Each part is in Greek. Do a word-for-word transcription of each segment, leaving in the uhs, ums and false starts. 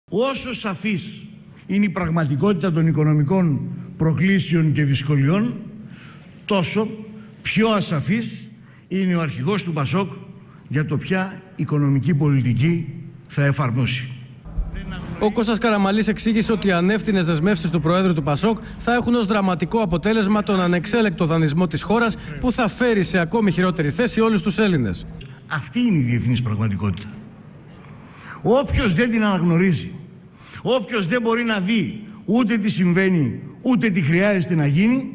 Όσο σαφής είναι η πραγματικότητα των οικονομικών προκλήσεων και δυσκολιών, τόσο πιο ασαφής είναι ο αρχηγός του Πασόκ για το ποια οικονομική πολιτική θα εφαρμόσει. Ο Κώστας Καραμαλής εξήγησε ότι οι ανεύθυνες δεσμεύσεις του Προέδρου του Πασόκ θα έχουν ως δραματικό αποτέλεσμα τον ανεξέλεκτο δανεισμό της χώρας, που θα φέρει σε ακόμη χειρότερη θέση όλους τους Έλληνες. Αυτή είναι η διεθνής πραγματικότητα. Όποιος δεν την αναγνωρίζει, όποιος δεν μπορεί να δει ούτε τι συμβαίνει, ούτε τι χρειάζεται να γίνει,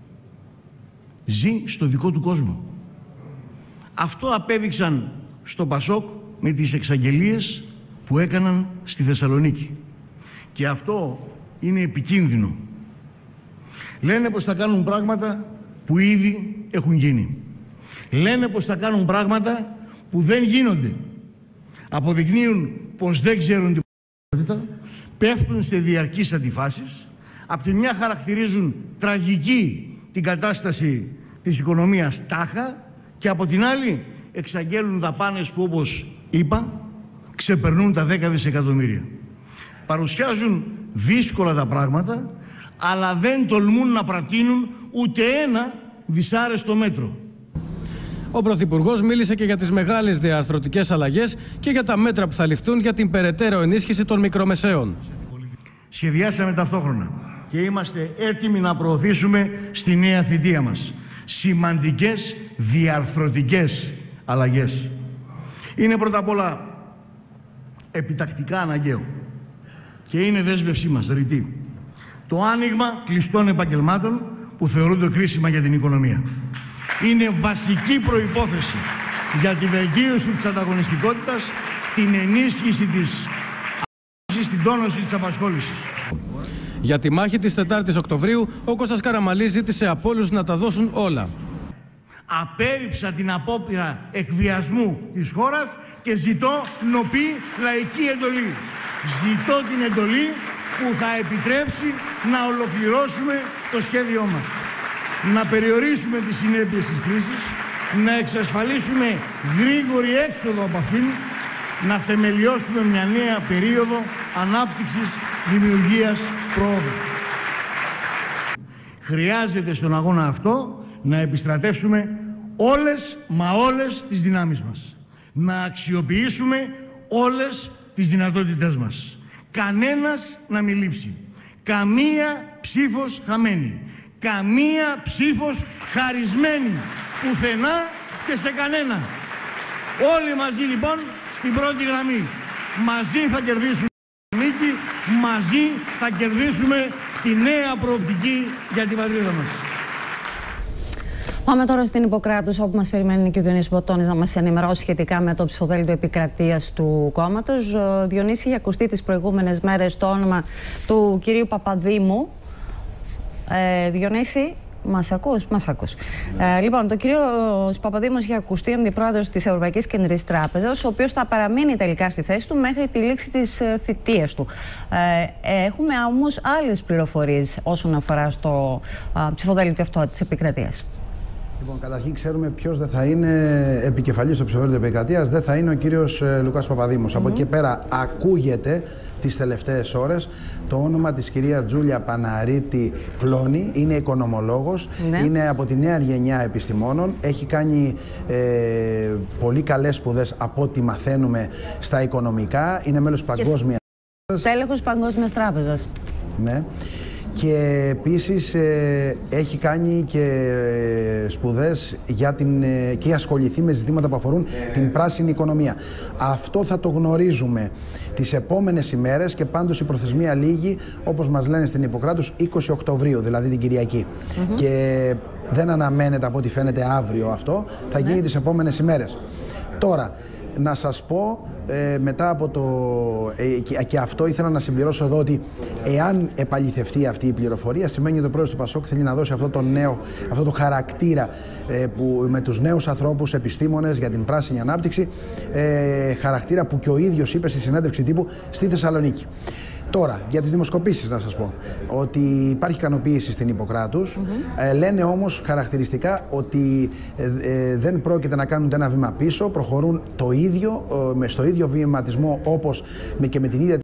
ζει στο δικό του κόσμο. Αυτό απέδειξαν στο Πασόκ με τις εξαγγελίες που έκαναν στη Θεσσαλονίκη. Και αυτό είναι επικίνδυνο. Λένε πως θα κάνουν πράγματα που ήδη έχουν γίνει. Λένε πως θα κάνουν πράγματα που δεν γίνονται. Αποδεικνύουν πως δεν ξέρουν την πραγματικότητα, πέφτουν σε διαρκείς αντιφάσεις. Απ' τη μια χαρακτηρίζουν τραγική την κατάσταση της οικονομίας τάχα, και από την άλλη εξαγγέλνουν δαπάνες που, όπως είπα, ξεπερνούν τα δέκα δισεκατομμύρια. Παρουσιάζουν δύσκολα τα πράγματα, αλλά δεν τολμούν να προτείνουν ούτε ένα δυσάρεστο μέτρο. Ο Πρωθυπουργός μίλησε και για τις μεγάλες διαρθρωτικές αλλαγές και για τα μέτρα που θα ληφθούν για την περαιτέρω ενίσχυση των μικρομεσαίων. Σχεδιάσαμε ταυτόχρονα και είμαστε έτοιμοι να προωθήσουμε στη νέα θητεία μας σημαντικές διαρθρωτικές αλλαγές. Είναι πρώτα απ' όλα επιτακτικά αναγκαίο και είναι δέσμευσή μας ρητή το άνοιγμα κλειστών επαγγελμάτων που θεωρούνται κρίσιμα για την οικονομία. Είναι βασική προϋπόθεση για τη βελτίωση της ανταγωνιστικότητας, την ενίσχυση της απασχόλησης, την τόνωση της απασχόλησης. Για τη μάχη της τετάρτης Οκτωβρίου, ο Κώστας Καραμαλής ζήτησε από όλους να τα δώσουν όλα. Απέρριψα την απόπειρα εκβιασμού της χώρας και ζητώ νοπή λαϊκή εντολή. Ζητώ την εντολή που θα επιτρέψει να ολοκληρώσουμε το σχέδιό μας. Να περιορίσουμε τις συνέπειες της κρίσης, να εξασφαλίσουμε γρήγορη έξοδο από αυτήν, να θεμελιώσουμε μια νέα περίοδο ανάπτυξης, δημιουργίας, πρόοδου. Χρειάζεται στον αγώνα αυτό να επιστρατεύσουμε όλες μα όλες τις δυνάμεις μας. Να αξιοποιήσουμε όλες τις δυνατότητές μας. Κανένας να μην λείψει. Καμία ψήφος χαμένη. Καμία ψήφος χαρισμένη. Πουθενά και σε κανένα. Όλοι μαζί λοιπόν στην πρώτη γραμμή. Μαζί θα κερδίσουμε τη νίκη. Μαζί θα κερδίσουμε τη νέα προοπτική για την πατρίδα μας. Πάμε τώρα στην Ιπποκράτους, όπου μας περιμένει και ο Διονύσης Μποτώνης να μας ενημερώσει σχετικά με το ψηφοδέλτιο επικρατείας του κόμματος. Διονύση, είχε ακουστεί τις προηγούμενες μέρες το όνομα του κυρίου Παπαδήμου. Ε, Διονύση, μας ακούς? Μας ακούς. Ε, λοιπόν, το κύριο Παπαδήμος είχε ακουστεί, αντιπρόεδρος της Ευρωπαϊκής Κεντρικής Τράπεζας, ο οποίος θα παραμείνει τελικά στη θέση του μέχρι τη λήξη της ε, θητείας του. Ε, έχουμε όμως άλλες πληροφορίες όσον αφορά στο ε, ψηφοδέλτιο αυτό της επικρατείας. Λοιπόν, καταρχήν ξέρουμε ποιος δεν θα είναι επικεφαλής στο ψηφοδέλτιο επικρατείας. Δεν θα είναι ο κύριος ε, Λουκάς Παπαδήμος. Mm-hmm. Από εκεί πέρα ακούγεται τις τελευταίες ώρες το όνομα της κυρία Τζούλια Παναρίτη Κλώνη. Είναι οικονομολόγος, mm-hmm. είναι από τη νέα γενιά επιστημόνων. Έχει κάνει ε, πολύ καλές σπουδές από ό,τι μαθαίνουμε στα οικονομικά. Είναι μέλος παγκόσμιας τράπεζας. Τέλεχος Παγκόσμιας Τράπεζας. Ναι. Και επίσης ε, έχει κάνει και ε, σπουδές για την, ε, και ασχοληθεί με ζητήματα που αφορούν την πράσινη οικονομία. Αυτό θα το γνωρίζουμε τις επόμενες ημέρες και πάντως η προθεσμία λήγει, όπως μας λένε στην Ιπποκράτους, είκοσι Οκτωβρίου, δηλαδή την Κυριακή. Mm-hmm. Και δεν αναμένεται από ό,τι φαίνεται αύριο αυτό, θα γίνει mm-hmm. τις επόμενες ημέρες. Τώρα, να σας πω, ε, μετά από το... Ε, και, και αυτό ήθελα να συμπληρώσω εδώ ότι εάν επαληθευτεί αυτή η πληροφορία, σημαίνει ότι ο πρόεδρος του Πασόκ θέλει να δώσει αυτό το νέο, αυτό το χαρακτήρα ε, που, με τους νέους ανθρώπους, επιστήμονες για την πράσινη ανάπτυξη, ε, χαρακτήρα που και ο ίδιος είπε στη συνέντευξη τύπου στη Θεσσαλονίκη. Τώρα, για τις δημοσκοπήσεις να σας πω ότι υπάρχει ικανοποίηση στην Ιπποκράτους. Mm-hmm. ε, λένε όμως χαρακτηριστικά ότι ε, ε, δεν πρόκειται να κάνουν ένα βήμα πίσω, προχωρούν το ίδιο, ε, με στο ίδιο βηματισμό όπως με και με την ίδια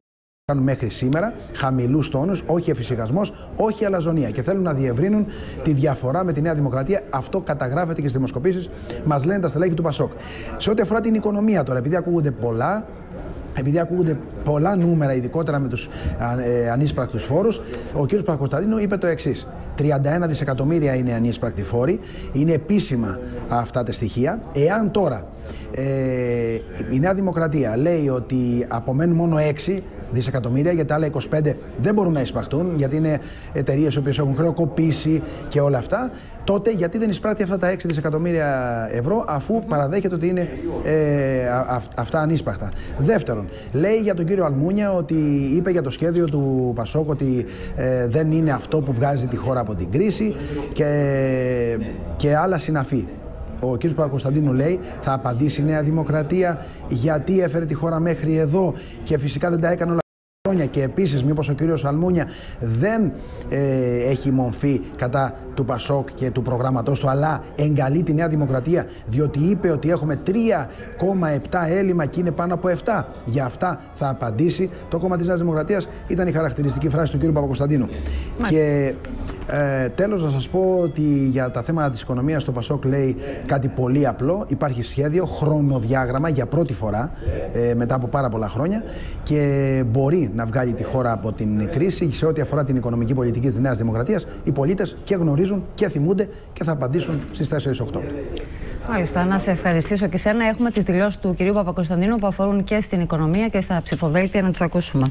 μέχρι σήμερα, χαμηλούς τόνους, όχι εφησυχασμός, όχι αλαζονία. Και θέλουν να διευρύνουν τη διαφορά με τη Νέα Δημοκρατία. Αυτό καταγράφεται και στις δημοσκοπήσεις, μας λένε τα στελέχη του Πασόκ. Σε ό,τι αφορά την οικονομία τώρα, επειδή ακούγονται πολλά. Επειδή ακούγονται πολλά νούμερα, ειδικότερα με τους ε, ανείσπρακτους φόρους, ο κ. Παπακοσταντίνου είπε το εξής. τριάντα ένα δισεκατομμύρια είναι ανείσπρακτοι φόροι, είναι επίσημα αυτά τα στοιχεία. Εάν τώρα ε, η Νέα Δημοκρατία λέει ότι απομένουν μόνο έξι δισεκατομμύρια, γιατί τα άλλα είκοσι πέντε δεν μπορούν να εισπραχτούν, γιατί είναι εταιρείες οι οποίες έχουν χρεοκοπήσει και όλα αυτά, τότε γιατί δεν εισπράττει αυτά τα έξι δισεκατομμύρια ευρώ, αφού παραδέχεται ότι είναι ε, α, αυτά ανείσπραχτα. Δεύτερον, λέει για τον κύριο Αλμούνια ότι είπε για το σχέδιο του Πασόκ ότι ε, δεν είναι αυτό που βγάζει τη χώρα από την κρίση και, και άλλα συναφή. Ο κ. Παπακοσταντίνου λέει θα απαντήσει η Νέα Δημοκρατία γιατί έφερε τη χώρα μέχρι εδώ και φυσικά δεν τα έκανε όλα χρόνια, και επίσης μήπως ο κύριος Αλμούνια δεν ε, έχει μομφή κατά του Πασόκ και του προγράμματός του, αλλά εγκαλεί τη Νέα Δημοκρατία διότι είπε ότι έχουμε τρία κόμμα επτά έλλειμμα και είναι πάνω από επτά. Για αυτά θα απαντήσει το κόμμα της Νέας Δημοκρατίας, ήταν η χαρακτηριστική φράση του κ. Παπακοσταντίνου. Και ε, τέλος να σας πω ότι για τα θέματα της οικονομίας το Πασόκ λέει κάτι πολύ απλό. Υπάρχει σχέδιο, χρονοδιάγραμμα για πρώτη φορά ε, μετά από πάρα πολλά χρόνια, και μπορεί να βγάλει τη χώρα από την κρίση. Σε ό,τι αφορά την οικονομική πολιτική της Νέας Δημοκρατίας, οι πολίτες και γνωρίζουν και θυμούνται και θα απαντήσουν στις τέσσερις Οκτώβρη. Μάλιστα, να σε ευχαριστήσω και σένα. Έχουμε τις δηλώσεις του κυρίου Παπακοσταντίνου που αφορούν και στην οικονομία και στα ψηφοδέλτια, να τις ακούσουμε.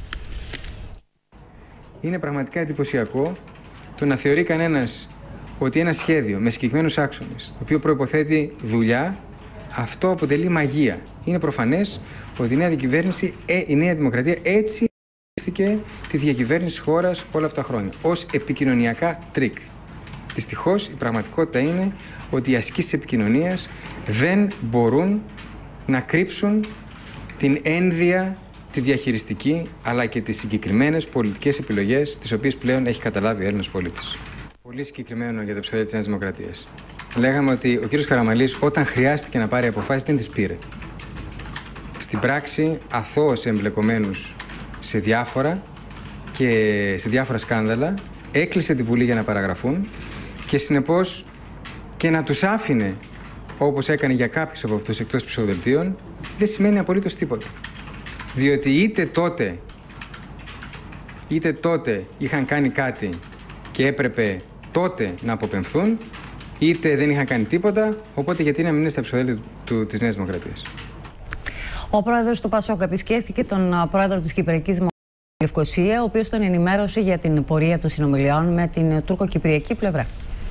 Είναι πραγματικά εντυπωσιακό το να θεωρεί κανένας ότι ένα σχέδιο με συγκεκριμένους άξονες, το οποίο προϋποθέτει δουλειά, αυτό αποτελεί μαγεία. Είναι προφανές ότι η νέα, ε, η νέα Δημοκρατία έτσι ήρθε τη διακυβέρνηση της χώρας όλα αυτά τα χρόνια, ως επικοινωνιακά τρίκ. Δυστυχώς, η πραγματικότητα είναι ότι οι ασκήσεις επικοινωνίας δεν μπορούν να κρύψουν την ένδια, τη διαχειριστική, αλλά και τις συγκεκριμένες πολιτικές επιλογές, τις οποίες πλέον έχει καταλάβει ο Έλληνας πολίτης. Πολύ συγκεκριμένο για το ψηφοδέλτιο της Νέας Δημοκρατίας. Λέγαμε ότι ο κύριος Καραμανλής, όταν χρειάστηκε να πάρει αποφάσεις, δεν τις πήρε. Στην πράξη, αθώος εμπλεκομένους σε διάφορα και σε διάφορα σκάνδαλα, έκλεισε τη Βουλή για να παραγραφούν και συνεπώς και να τους άφηνε όπως έκανε για κάποιους από αυτούς εκτός ψηφοδελτίων, δεν σημαίνει απολύτως τίποτα. Διότι είτε τότε, είτε τότε είχαν κάνει κάτι και έπρεπε τότε να αποπεμφθούν, είτε δεν είχαν κάνει τίποτα, οπότε γιατί να μην είναι στα ψηφοδέλτια της Νέας Δημοκρατίας. Ο πρόεδρος του Πασόκ επισκέφθηκε τον πρόεδρο της Κυπριακής Δημοκρατίας στη Λευκοσία, ο οποίος τον ενημέρωσε για την πορεία των συνομιλιών με την τουρκοκυπριακή πλευρά.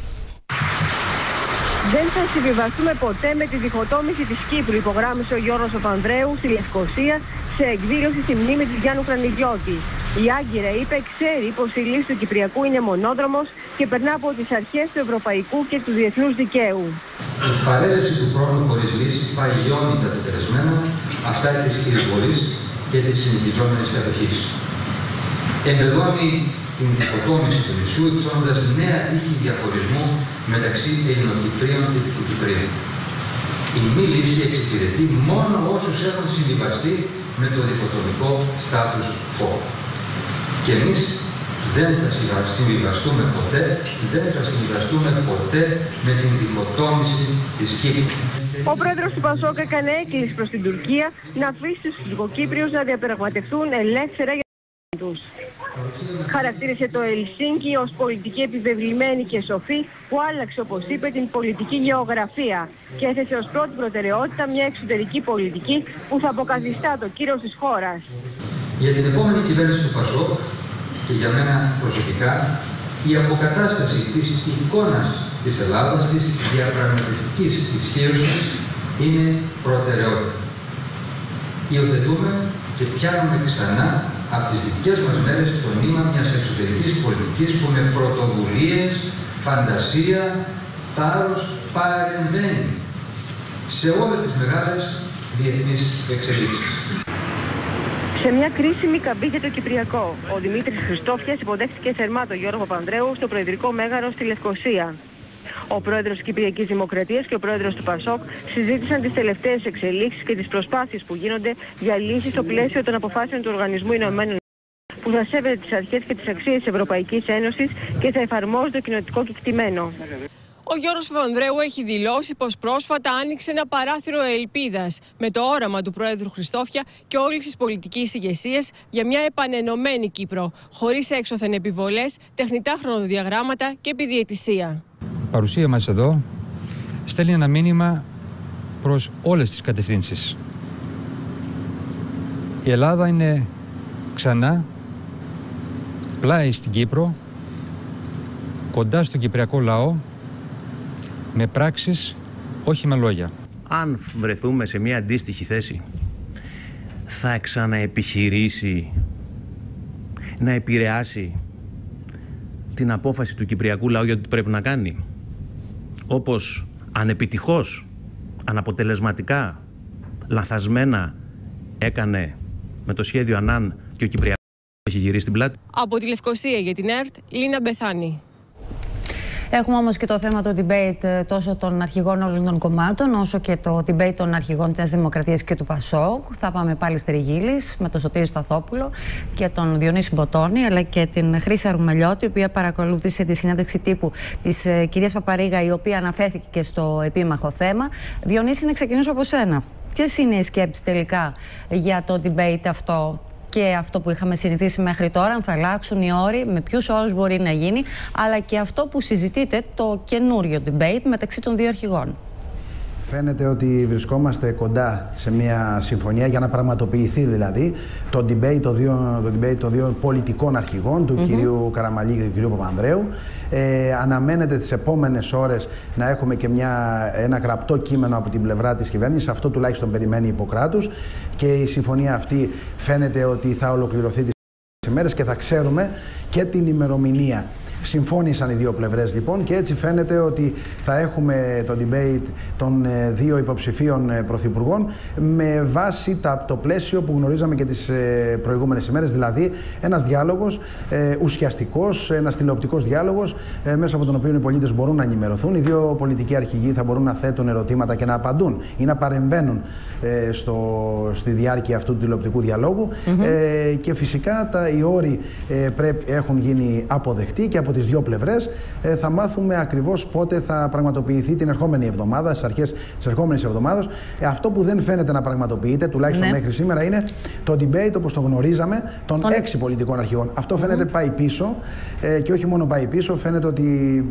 Δεν θα συμβιβαστούμε ποτέ με τη διχοτόμηση της Κύπρου, υπογράμμισε ο Γιώργος Παπανδρέου στη Λευκοσία σε εκδήλωση στη μνήμη της Γιάννου Κρανιδιώτη. Η Άγκυρα, είπε, ξέρει πως η λύση του Κυπριακού είναι μονόδρομος και περνά από τις αρχές του ευρωπαϊκού και του διεθνούς δικαίου. Η παρέλαση του χρόνου χωρίς λύση παγιώνει τα τετελεσμένα αυτά της εισβολής και της συνεχιζόμενης κατοχής. Εμπεδώνει την διχοτόμηση του νησιού, υψώνοντας νέα τύχη διαχωρισμού μεταξύ Ελληνοκυπρίων και Τουρκοκυπρίων. Η μη λύση εξυπηρετεί μόνο όσους έχουν συμβιβαστεί με το διχοτομικό status quo. Και εμείς δεν θα συμβιβαστούμε ποτέ, δεν θα συμβιβαστούμε ποτέ με την διχοτόμηση της Κύπρου. Ο πρόεδρος του Πασόκ έκανε έκκληση προς την Τουρκία να αφήσει τους Τουρκοκύπριους να διαπραγματευτούν ελεύθερα για τους. Χαρακτήρισε το Ελσίνκι ως πολιτική επιβεβλημένη και σοφή που άλλαξε, όπως είπε, την πολιτική γεωγραφία και έθεσε ως πρώτη προτεραιότητα μια εξωτερική πολιτική που θα αποκαθιστά το κύρος της χώρας. Για την επόμενη κυβέρνηση του Πασόκ και για μένα προσωπικά, η αποκατάσταση της εικόνας της Ελλάδας, της διαπραγματευτικής ισχύως της, είναι προτεραιότητα. Υιοθετούμε και πιάνουμε ξανά από τις δικές μας μέρες το νήμα μιας εξωτερικής πολιτικής που με πρωτοβουλίες, φαντασία, θάρρος παρεμβαίνει σε όλες τις μεγάλες διεθνείς εξελίξεις. Σε μια κρίσιμη καμπή για το Κυπριακό, ο Δημήτρης Χριστόφιας υποδέχτηκε θερμά τον Γιώργο Παπανδρέου στο προεδρικό μέγαρο στη Λευκοσία. Ο πρόεδρος της Κυπριακής Δημοκρατίας και ο πρόεδρος του Πασόκ συζήτησαν τις τελευταίες εξελίξεις και τις προσπάθειες που γίνονται για λύσεις στο πλαίσιο των αποφάσεων του Οργανισμού Ηνωμένων που θα σέβεται τις αρχές και τις αξίες της Ευρωπαϊκής Ένωσης και θα εφαρμόζει το κοινοτικό κεκτημένο. Ο Γιώργος Παπανδρέου έχει δηλώσει πως πρόσφατα άνοιξε ένα παράθυρο ελπίδας με το όραμα του Προέδρου Χριστόφια και όλης της πολιτικής ηγεσίας για μια επανενωμένη Κύπρο, χωρίς έξωθεν επιβολές, τεχνητά χρονοδιαγράμματα και επιδιαιτησία. Η παρουσία μας εδώ στέλνει ένα μήνυμα προς όλες τις κατευθύνσεις. Η Ελλάδα είναι ξανά πλάι στην Κύπρο, κοντά στον κυπριακό λαό, με πράξεις, όχι με λόγια. Αν βρεθούμε σε μια αντίστοιχη θέση, θα ξαναεπιχειρήσει να επηρεάσει την απόφαση του κυπριακού λαού για το τι πρέπει να κάνει. Όπως ανεπιτυχώς, αναποτελεσματικά, λαθασμένα έκανε με το σχέδιο Ανάν και ο Κυπριακός έχει γυρίσει την πλάτη. Από τη Λευκοσία για την ΕΡΤ, Λίνα Μπεθάνη. Έχουμε όμως και το θέμα του debate τόσο των αρχηγών όλων των κομμάτων, όσο και το debate των αρχηγών της Δημοκρατίας και του Πασόκ. Θα πάμε πάλι στη Ριγίλης με τον Σωτήρη Σταθόπουλο και τον Διονύση Μποτώνη, αλλά και την Χρύσα Ρουμελιώτη, η οποία παρακολούθησε τη συνέντευξη τύπου της ε, κυρίας Παπαρίγα, η οποία αναφέρθηκε και στο επίμαχο θέμα. Διονύση, να ξεκινήσω από σένα. Ποιες είναι οι σκέψεις τελικά για το debate αυτό και αυτό που είχαμε συνηθίσει μέχρι τώρα, αν θα αλλάξουν οι όροι, με ποιους όρους μπορεί να γίνει, αλλά και αυτό που συζητείτε, το καινούριο debate μεταξύ των δύο αρχηγών. Φαίνεται ότι βρισκόμαστε κοντά σε μια συμφωνία για να πραγματοποιηθεί δηλαδή το debate των δύο, το debate των δύο πολιτικών αρχηγών, του mm-hmm. κυρίου Καραμαλή και του κυρίου Παπανδρέου. Ε, αναμένεται τις επόμενες ώρες να έχουμε και μια, ένα γραπτό κείμενο από την πλευρά της κυβέρνησης. Αυτό τουλάχιστον περιμένει η Ιπποκράτους. Και η συμφωνία αυτή φαίνεται ότι θα ολοκληρωθεί τις ημέρες και θα ξέρουμε και την ημερομηνία. Συμφώνησαν οι δύο πλευρές λοιπόν και έτσι φαίνεται ότι θα έχουμε το debate των δύο υποψηφίων πρωθυπουργών με βάση τα, το πλαίσιο που γνωρίζαμε και τις προηγούμενες ημέρες, δηλαδή ένας διάλογος ε, ουσιαστικός, ένας τηλεοπτικός διάλογος ε, μέσα από τον οποίο οι πολίτες μπορούν να ενημερωθούν. Οι δύο πολιτικοί αρχηγοί θα μπορούν να θέτουν ερωτήματα και να απαντούν ή να παρεμβαίνουν ε, στο, στη διάρκεια αυτού του τηλεοπτικού διαλόγου mm-hmm. ε, και φυσικά τα, οι όροι ε, πρέπει, έχουν γίνει αποδεκτοί και από τις δύο πλευρές ε, θα μάθουμε ακριβώς πότε θα πραγματοποιηθεί την ερχόμενη εβδομάδα, στις αρχές της ερχόμενης εβδομάδας. Ε, αυτό που δεν φαίνεται να πραγματοποιείται, τουλάχιστον ναι. μέχρι σήμερα, είναι το debate όπως το γνωρίζαμε των Τον... έξι πολιτικών αρχηγών. Αυτό φαίνεται mm-hmm. πάει πίσω ε, και όχι μόνο πάει πίσω, φαίνεται ότι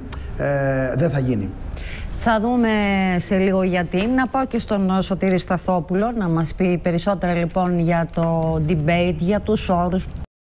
ε, δεν θα γίνει. Θα δούμε σε λίγο γιατί. Να πάω και στον Σωτήρη Σταθόπουλο να μας πει περισσότερα λοιπόν για το debate, για τους όρους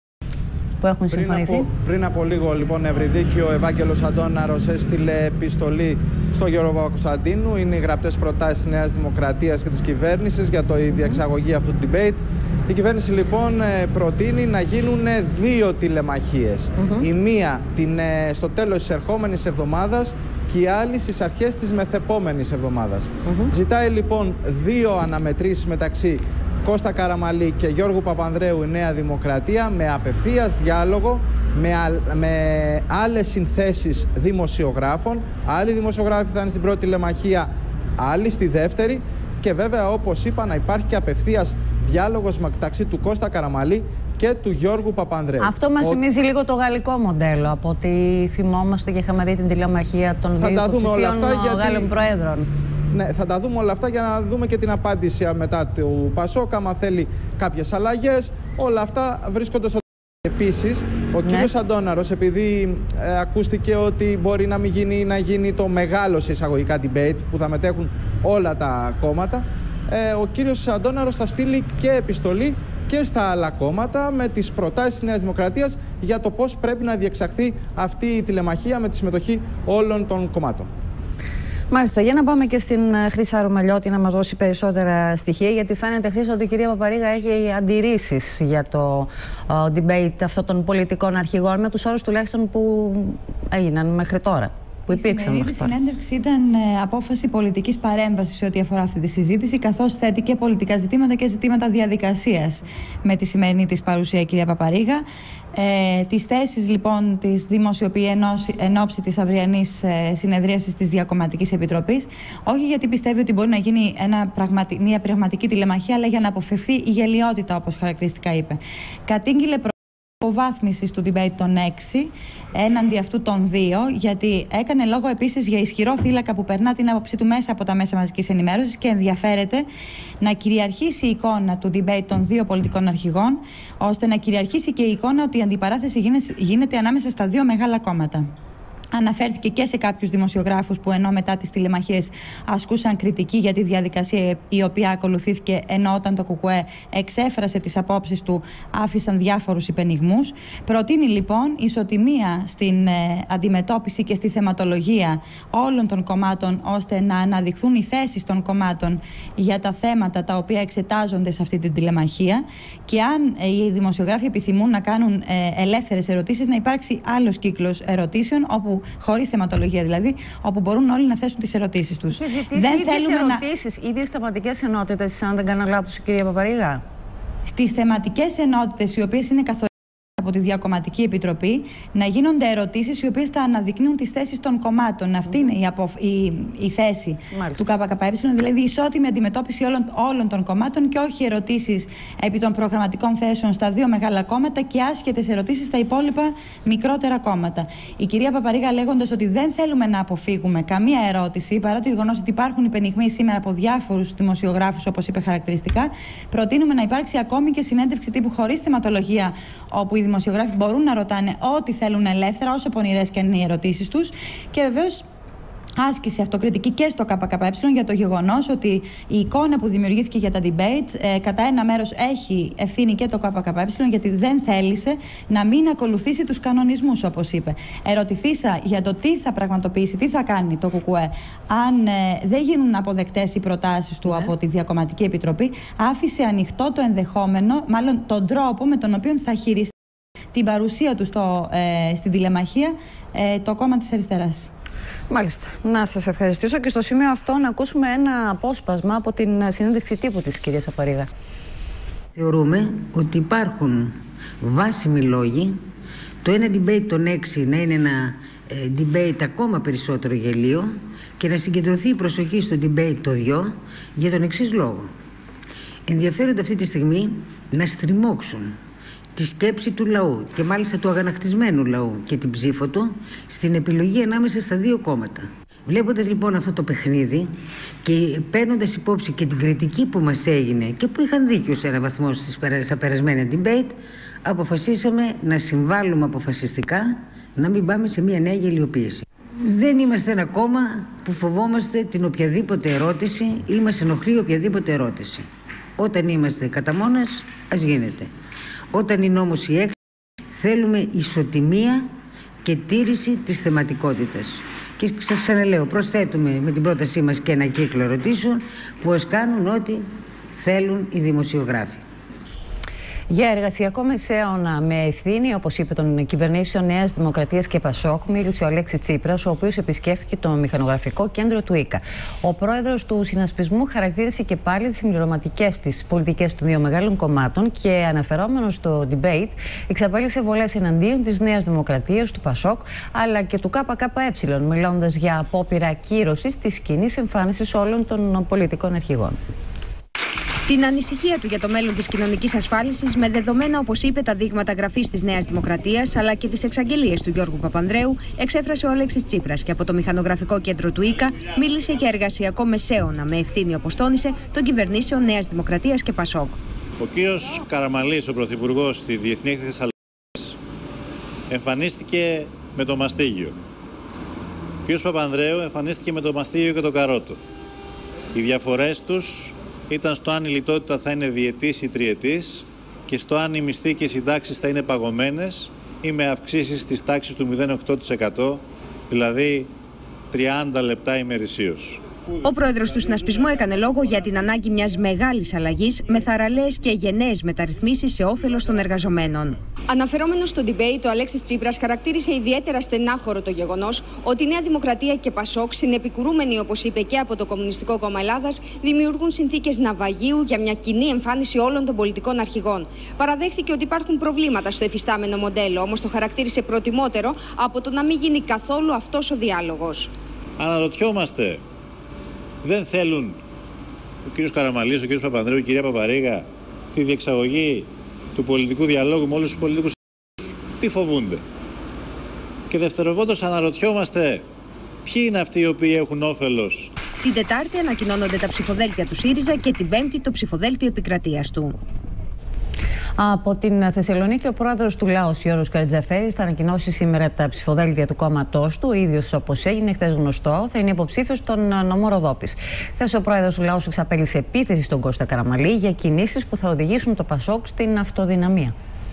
που έχουν πριν συμφωνηθεί. Από, πριν από λίγο, λοιπόν, Ευρυδίκη, ο Ευάγγελος Αντώναρος έστειλε επιστολή στον Γιώργο Παπακοσταντίνου. Είναι οι γραπτές προτάσεις της Νέας Δημοκρατίας και της κυβέρνησης για το, η διεξαγωγή αυτού του debate. Η κυβέρνηση, λοιπόν, προτείνει να γίνουν δύο τηλεμαχίες. Mm-hmm. Η μία την, στο τέλος της ερχόμενης εβδομάδας και η άλλη στις αρχές της μεθεπόμενης εβδομάδας. Mm-hmm. Ζητάει, λοιπόν, δύο αναμετρήσεις μεταξύ Κώστα Καραμαλή και Γιώργου Παπανδρέου, η Νέα Δημοκρατία, με απευθείας διάλογο, με, α, με άλλες συνθέσεις δημοσιογράφων. Άλλοι δημοσιογράφοι θα είναι στην πρώτη τηλεμαχία, άλλοι στη δεύτερη. Και βέβαια, όπως είπα, να υπάρχει και απευθείας διάλογος μεταξύ του Κώστα Καραμαλή και του Γιώργου Παπανδρέου. Αυτό μας Ο... θυμίζει λίγο το γαλλικό μοντέλο, από ό,τι θυμόμαστε και είχαμε δει την τηλεμαχία των δύο υποψηφίων Γάλλων Προέδρων. Ναι, θα τα δούμε όλα αυτά για να δούμε και την απάντηση μετά του Πασόκ, άμα θέλει κάποιες αλλαγές. Όλα αυτά βρίσκονται στο... Επίσης, ο ναι. κύριος Αντώναρος, επειδή ε, ακούστηκε ότι μπορεί να μην γίνει, να γίνει το μεγάλο σε εισαγωγικά debate που θα μετέχουν όλα τα κόμματα, ε, ο κύριος Αντώναρος θα στείλει και επιστολή και στα άλλα κόμματα με τις προτάσεις της Νέας Δημοκρατίας για το πώς πρέπει να διεξαχθεί αυτή η τηλεμαχία με τη συμμετοχή όλων των κομμάτων. Μάλιστα, για να πάμε και στην Χρύσα Ρουμελιώτη να μας δώσει περισσότερα στοιχεία, γιατί φαίνεται, Χρύσα, ότι η κυρία Παπαρίγα έχει αντιρρήσεις για το uh, debate αυτών των πολιτικών αρχηγών, με τους όρους τουλάχιστον που έγιναν μέχρι τώρα. Που η σημερινή συνέντευξη ήταν ε, απόφαση πολιτικής παρέμβασης σε ό,τι αφορά αυτή τη συζήτηση, καθώς θέτει και πολιτικά ζητήματα και ζητήματα διαδικασίας με τη σημερινή της παρουσία, κυρία Παπαρίγα. Ε, τις θέσεις λοιπόν της δημοσιοποιεί εν ώψη της αυριανής ε, συνεδρίασης της Διακομματικής Επιτροπής, όχι γιατί πιστεύει ότι μπορεί να γίνει ένα πραγματι... μια πραγματική τηλεμαχία, αλλά για να αποφευθεί η γελοιότητα, όπως χαρακτηριστικά είπε. Κατήγγειλε Αποβάθμισης του debate των έξι έναντι αυτού των δύο, γιατί έκανε λόγο επίσης για ισχυρό θύλακα που περνά την άποψή του μέσα από τα μέσα μαζικής ενημέρωσης και ενδιαφέρεται να κυριαρχήσει η εικόνα του debate των δύο πολιτικών αρχηγών, ώστε να κυριαρχήσει και η εικόνα ότι η αντιπαράθεση γίνεται ανάμεσα στα δύο μεγάλα κόμματα. Αναφέρθηκε και σε κάποιους δημοσιογράφους που ενώ μετά τις τηλεμαχίες ασκούσαν κριτική για τη διαδικασία η οποία ακολουθήθηκε, ενώ όταν το ΚΚΕ εξέφρασε τις απόψεις του άφησαν διάφορους υπενιγμούς. Προτείνει λοιπόν ισοτιμία στην ε, αντιμετώπιση και στη θεματολογία όλων των κομμάτων, ώστε να αναδειχθούν οι θέσεις των κομμάτων για τα θέματα τα οποία εξετάζονται σε αυτή την τηλεμαχία, και αν ε, οι δημοσιογράφοι επιθυμούν να κάνουν ε, ελεύθερες ερωτήσεις, να υπάρξει άλλος κύκλος ερωτήσεων, όπου χωρίς θεματολογία δηλαδή, όπου μπορούν όλοι να θέσουν τις ερωτήσεις τους. Έχει ζητήσει δεν ίδιες θέλουμε ερωτήσεις, να... ίδιες θεματικές ενότητες, αν δεν κάνω λάθος, η κυρία Παπαρίγα. Στις θεματικές ενότητες, οι οποίες είναι καθορισμένες από τη Διακομματική Επιτροπή, να γίνονται ερωτήσεις οι οποίες θα αναδεικνύουν τις θέσεις των κομμάτων. Αυτή είναι η, απο... η... η θέση Μάλιστα. του ΚΚΕ, δηλαδή ισότιμη αντιμετώπιση όλων, όλων των κομμάτων και όχι ερωτήσεις επί των προγραμματικών θέσεων στα δύο μεγάλα κόμματα και άσχετες ερωτήσεις στα υπόλοιπα μικρότερα κόμματα. Η κυρία Παπαρίγα, λέγοντας ότι δεν θέλουμε να αποφύγουμε καμία ερώτηση, παρά το γεγονός ότι υπάρχουν υπενιγμοί σήμερα από διάφορους δημοσιογράφους, όπως είπε χαρακτηριστικά, προτείνουμε να υπάρξει ακόμη και συνέντευξη τύπου χωρίς θεματολογία, όπου οι δημοσιογράφοι μπορούν να ρωτάνε ό,τι θέλουν ελεύθερα, όσο πονηρές και είναι οι ερωτήσεις τους, και βεβαίως άσκηση αυτοκριτική και στο ΚΚΕ για το γεγονός ότι η εικόνα που δημιουργήθηκε για τα debate ε, κατά ένα μέρος έχει ευθύνη και το ΚΚΕ, γιατί δεν θέλησε να μην ακολουθήσει τους κανονισμούς, όπως είπε. Ερωτηθήσα για το τι θα πραγματοποιήσει, τι θα κάνει το ΚΚΕ αν ε, δεν γίνουν αποδεκτές οι προτάσεις του ναι. από τη Διακομματική Επιτροπή, άφησε ανοιχτό το ενδεχόμενο, μάλλον τον τρόπο με τον οποίο θα χειριστεί την παρουσία του στο, ε, στην τηλεμαχία ε, το κόμμα της αριστεράς. Μάλιστα. Να σας ευχαριστήσω και στο σημείο αυτό να ακούσουμε ένα απόσπασμα από την συνέντευξη τύπου της κυρίας Παπαρίγα. Θεωρούμε ότι υπάρχουν βάσιμοι λόγοι το ένα debate των έξι να είναι ένα ε, debate ακόμα περισσότερο γελίο και να συγκεντρωθεί η προσοχή στο debate το δυο για τον εξής λόγο. Ενδιαφέρονται αυτή τη στιγμή να στριμώξουν τη σκέψη του λαού και μάλιστα του αγανακτισμένου λαού και την ψήφο του στην επιλογή ανάμεσα στα δύο κόμματα. Βλέποντας λοιπόν αυτό το παιχνίδι και παίρνοντας υπόψη και την κριτική που μας έγινε και που είχαν δίκιο σε έναν βαθμό στα περασμένα debate, αποφασίσαμε να συμβάλλουμε αποφασιστικά να μην πάμε σε μια νέα γελιοποίηση. Δεν είμαστε ένα κόμμα που φοβόμαστε την οποιαδήποτε ερώτηση ή μας ενοχλεί οποιαδήποτε ερώτηση. Όταν είμαστε κατά μόνας, ας γίνεται. Όταν είναι όμως η έξι, θέλουμε ισοτιμία και τήρηση της θεματικότητας. Και σας ξαναλέω, προσθέτουμε με την πρότασή μας και ένα κύκλο ερωτήσεων που ας κάνουν ό,τι θέλουν οι δημοσιογράφοι. Για εργασιακό μεσαίωνα με ευθύνη, όπως είπε, των κυβερνήσεων Νέας Δημοκρατίας και Πασόκ, μίλησε ο Αλέξης Τσίπρας, ο οποίος επισκέφθηκε το μηχανογραφικό κέντρο του ΙΚΑ. Ο πρόεδρος του συνασπισμού χαρακτήρισε και πάλι τις συμπληρωματικές της πολιτικές των δύο μεγάλων κομμάτων και, αναφερόμενος στο debate, εξαπέλυσε βολές εναντίον της Νέας Δημοκρατίας, του Πασόκ, αλλά και του ΚΚΕ, μιλώντας για απόπειρα κύρωσης της κοινής εμφάνισης όλων των πολιτικών αρχηγών. Την ανησυχία του για το μέλλον της κοινωνικής ασφάλισης, με δεδομένα, όπως είπε, τα δείγματα γραφής της Νέας Δημοκρατίας αλλά και τις εξαγγελίες του Γιώργου Παπανδρέου, εξέφρασε ο Αλέξης Τσίπρας και από το μηχανογραφικό κέντρο του ΙΚΑ μίλησε για εργασιακό μεσαίωνα με ευθύνη, όπως τόνισε, των κυβερνήσεων Νέας Δημοκρατίας και Πασόκ. Ο κύριος Καραμαλής, ο Πρωθυπουργός, στη Διεθνή Έκθεση Θεσσαλονίκης, εμφανίστηκε με το μαστίγιο. Ο κύριος Παπανδρέου εμφανίστηκε με το μαστίγιο και το καρότο. Οι διαφορές τους ήταν στο αν η λιτότητα θα είναι διετής ή τριετής και στο αν οι μισθοί και οι συντάξεις θα είναι παγωμένες ή με αυξήσεις της τάξης του μηδέν κόμμα οκτώ τοις εκατό, δηλαδή τριάντα λεπτά ημερησίως. Ο πρόεδρος του συνασπισμού έκανε λόγο για την ανάγκη μιας μεγάλης αλλαγής με θαραλέες και γενναίες μεταρρυθμίσεις σε όφελος των εργαζομένων. Αναφερόμενος στο debate, ο Αλέξης Τσίπρας χαρακτήρισε ιδιαίτερα στενάχωρο το γεγονός ότι η Νέα Δημοκρατία και Πασόκ, συνεπικουρούμενοι, όπως είπε, και από το Κομμουνιστικό Κόμμα Ελλάδας, δημιουργούν συνθήκες ναυαγίου για μια κοινή εμφάνιση όλων των πολιτικών αρχηγών. Παραδέχθηκε ότι υπάρχουν προβλήματα στο εφιστάμενο μοντέλο, όμως το χαρακτήρισε προτιμότερο από το να μην γίνει καθόλου αυτός ο διάλογος. Αναρωτιόμαστε. Δεν θέλουν ο κύριος Καραμαλής, ο κύριος Παπανδρέου, η κυρία Παπαρίγα τη διεξαγωγή του πολιτικού διαλόγου με όλους τους πολιτικούς τι φοβούνται. Και δευτερευόντως αναρωτιόμαστε ποιοι είναι αυτοί οι οποίοι έχουν όφελος. Την Τετάρτη ανακοινώνονται τα ψηφοδέλτια του ΣΥΡΙΖΑ και την Πέμπτη το ψηφοδέλτιο επικρατείας του. Από την Θεσσαλονίκη, ο πρόεδρος του ΛΑΟΣ, Γιώργος Καρατζαφέρης, θα ανακοινώσει σήμερα τα ψηφοδέλτια του κόμματός του. Ο ίδιος, όπως έγινε χθες γνωστό, θα είναι υποψήφιος στον νομό Ροδόπης. Χθες ο πρόεδρος του ΛΑΟΣ εξαπέλυσε επίθεση στον Κώστα Καραμαλή για κινήσεις που θα οδηγήσουν το ΠΑΣΟΚ στην αυτοδυναμία.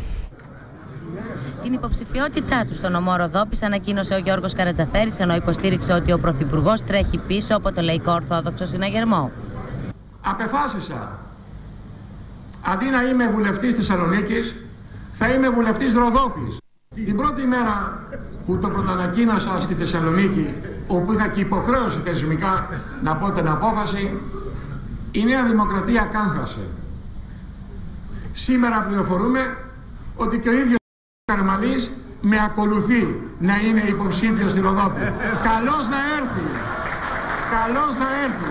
Την υποψηφιότητά του στον νομό Ροδόπης ανακοίνωσε ο Γιώργος Καρατζαφέρης, ενώ υποστήριξε ότι ο Πρωθυπουργός τρέχει πίσω από το Λαϊκό Ορθόδοξο Συναγερμό. Απεφάσισα, αντί να είμαι βουλευτής Θεσσαλονίκης, θα είμαι βουλευτής Ροδόπης. Την πρώτη μέρα που το πρωτοανακοίνωσα στη Θεσσαλονίκη, όπου είχα και υποχρέωση θεσμικά να πω την απόφαση, η Νέα Δημοκρατία κάνθασε. Σήμερα πληροφορούμε ότι και ο ίδιος Καραμαλής με ακολουθεί να είναι υποψήφιος στη Ροδόπη. Καλώς να έρθει! Καλώς να έρθει!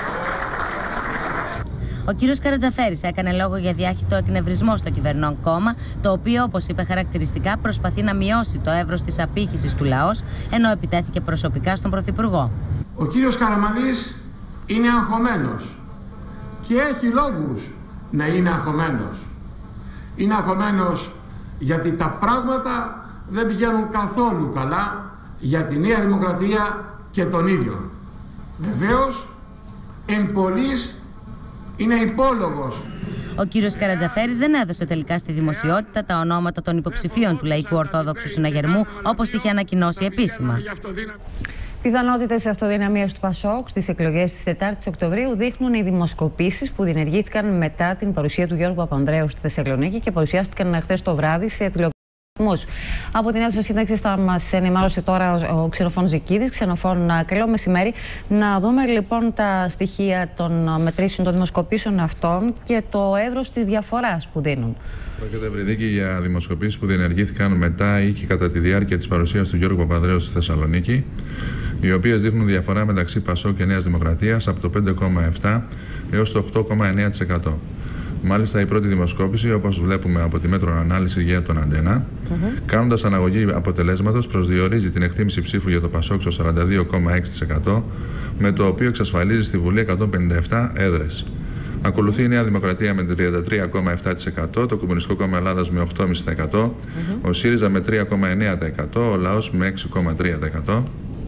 Ο κύριος Καρατζαφέρης έκανε λόγο για διάχυτο εκνευρισμό στο κυβερνών κόμμα, το οποίο, όπως είπε χαρακτηριστικά, προσπαθεί να μειώσει το εύρος της απήχησης του λαός, ενώ επιτέθηκε προσωπικά στον Πρωθυπουργό. Ο κύριος Καραμαλής είναι αγχωμένος και έχει λόγους να είναι αγχωμένος. Είναι αγχωμένος γιατί τα πράγματα δεν πηγαίνουν καθόλου καλά για τη Νέα Δημοκρατία και τον ίδιο. Βεβαίως, εν πολλής είναι υπόλογος. Ο κύριος Καρατζαφέρης δεν έδωσε τελικά στη δημοσιότητα τα ονόματα των υποψηφίων του Λαϊκού Ορθόδοξου Συναγερμού, όπως είχε ανακοινώσει επίσημα. Πιθανότητες αυτοδυναμίας του ΠΑΣΟΚ στις εκλογές της τετάρτης Οκτωβρίου δείχνουν οι δημοσκοπήσεις που διενεργήθηκαν μετά την παρουσία του Γιώργου Παπανδρέου στη Θεσσαλονίκη και παρουσιάστηκαν χθες το βράδυ σε τηλεοπτικούς. Από την αίθουσα σύνταξης θα μας ενημερώσει τώρα ο Ξενοφών Ζικίδης. Ξενοφών, καλό μεσημέρι. Να δούμε λοιπόν τα στοιχεία των μετρήσεων των δημοσκοπήσεων αυτών και το εύρος της διαφοράς που δίνουν. Πρόκειται, Ευρυδίκη, για δημοσκοπήσεις που διενεργήθηκαν μετά ή και κατά τη διάρκεια της παρουσίας του Γιώργου Παπανδρέου στη Θεσσαλονίκη, οι οποίες δείχνουν διαφορά μεταξύ ΠΑΣΟΚ και Νέας Δημοκρατίας από το πέντε κόμμα επτά έως το οκτώ κόμμα εννέα τοις εκατό. Μάλιστα, η πρώτη δημοσκόπηση, όπως βλέπουμε από τη μέτρων ανάλυση για τον Αντένα, mm-hmm. κάνοντας αναγωγή αποτελέσματος, προσδιορίζει την εκτίμηση ψήφου για το ΠΑΣΟΚ στο σαράντα δύο κόμμα έξι τοις εκατό, με το οποίο εξασφαλίζει στη Βουλή εκατόν πενήντα επτά έδρες. Ακολουθεί η Νέα Δημοκρατία με τριάντα τρία κόμμα επτά τοις εκατό, το Κομμουνιστικό Κόμμα Ελλάδας με οκτώ κόμμα πέντε τοις εκατό, mm-hmm. ο ΣΥΡΙΖΑ με τρία κόμμα εννέα τοις εκατό, ο Λαός με έξι κόμμα τρία τοις εκατό.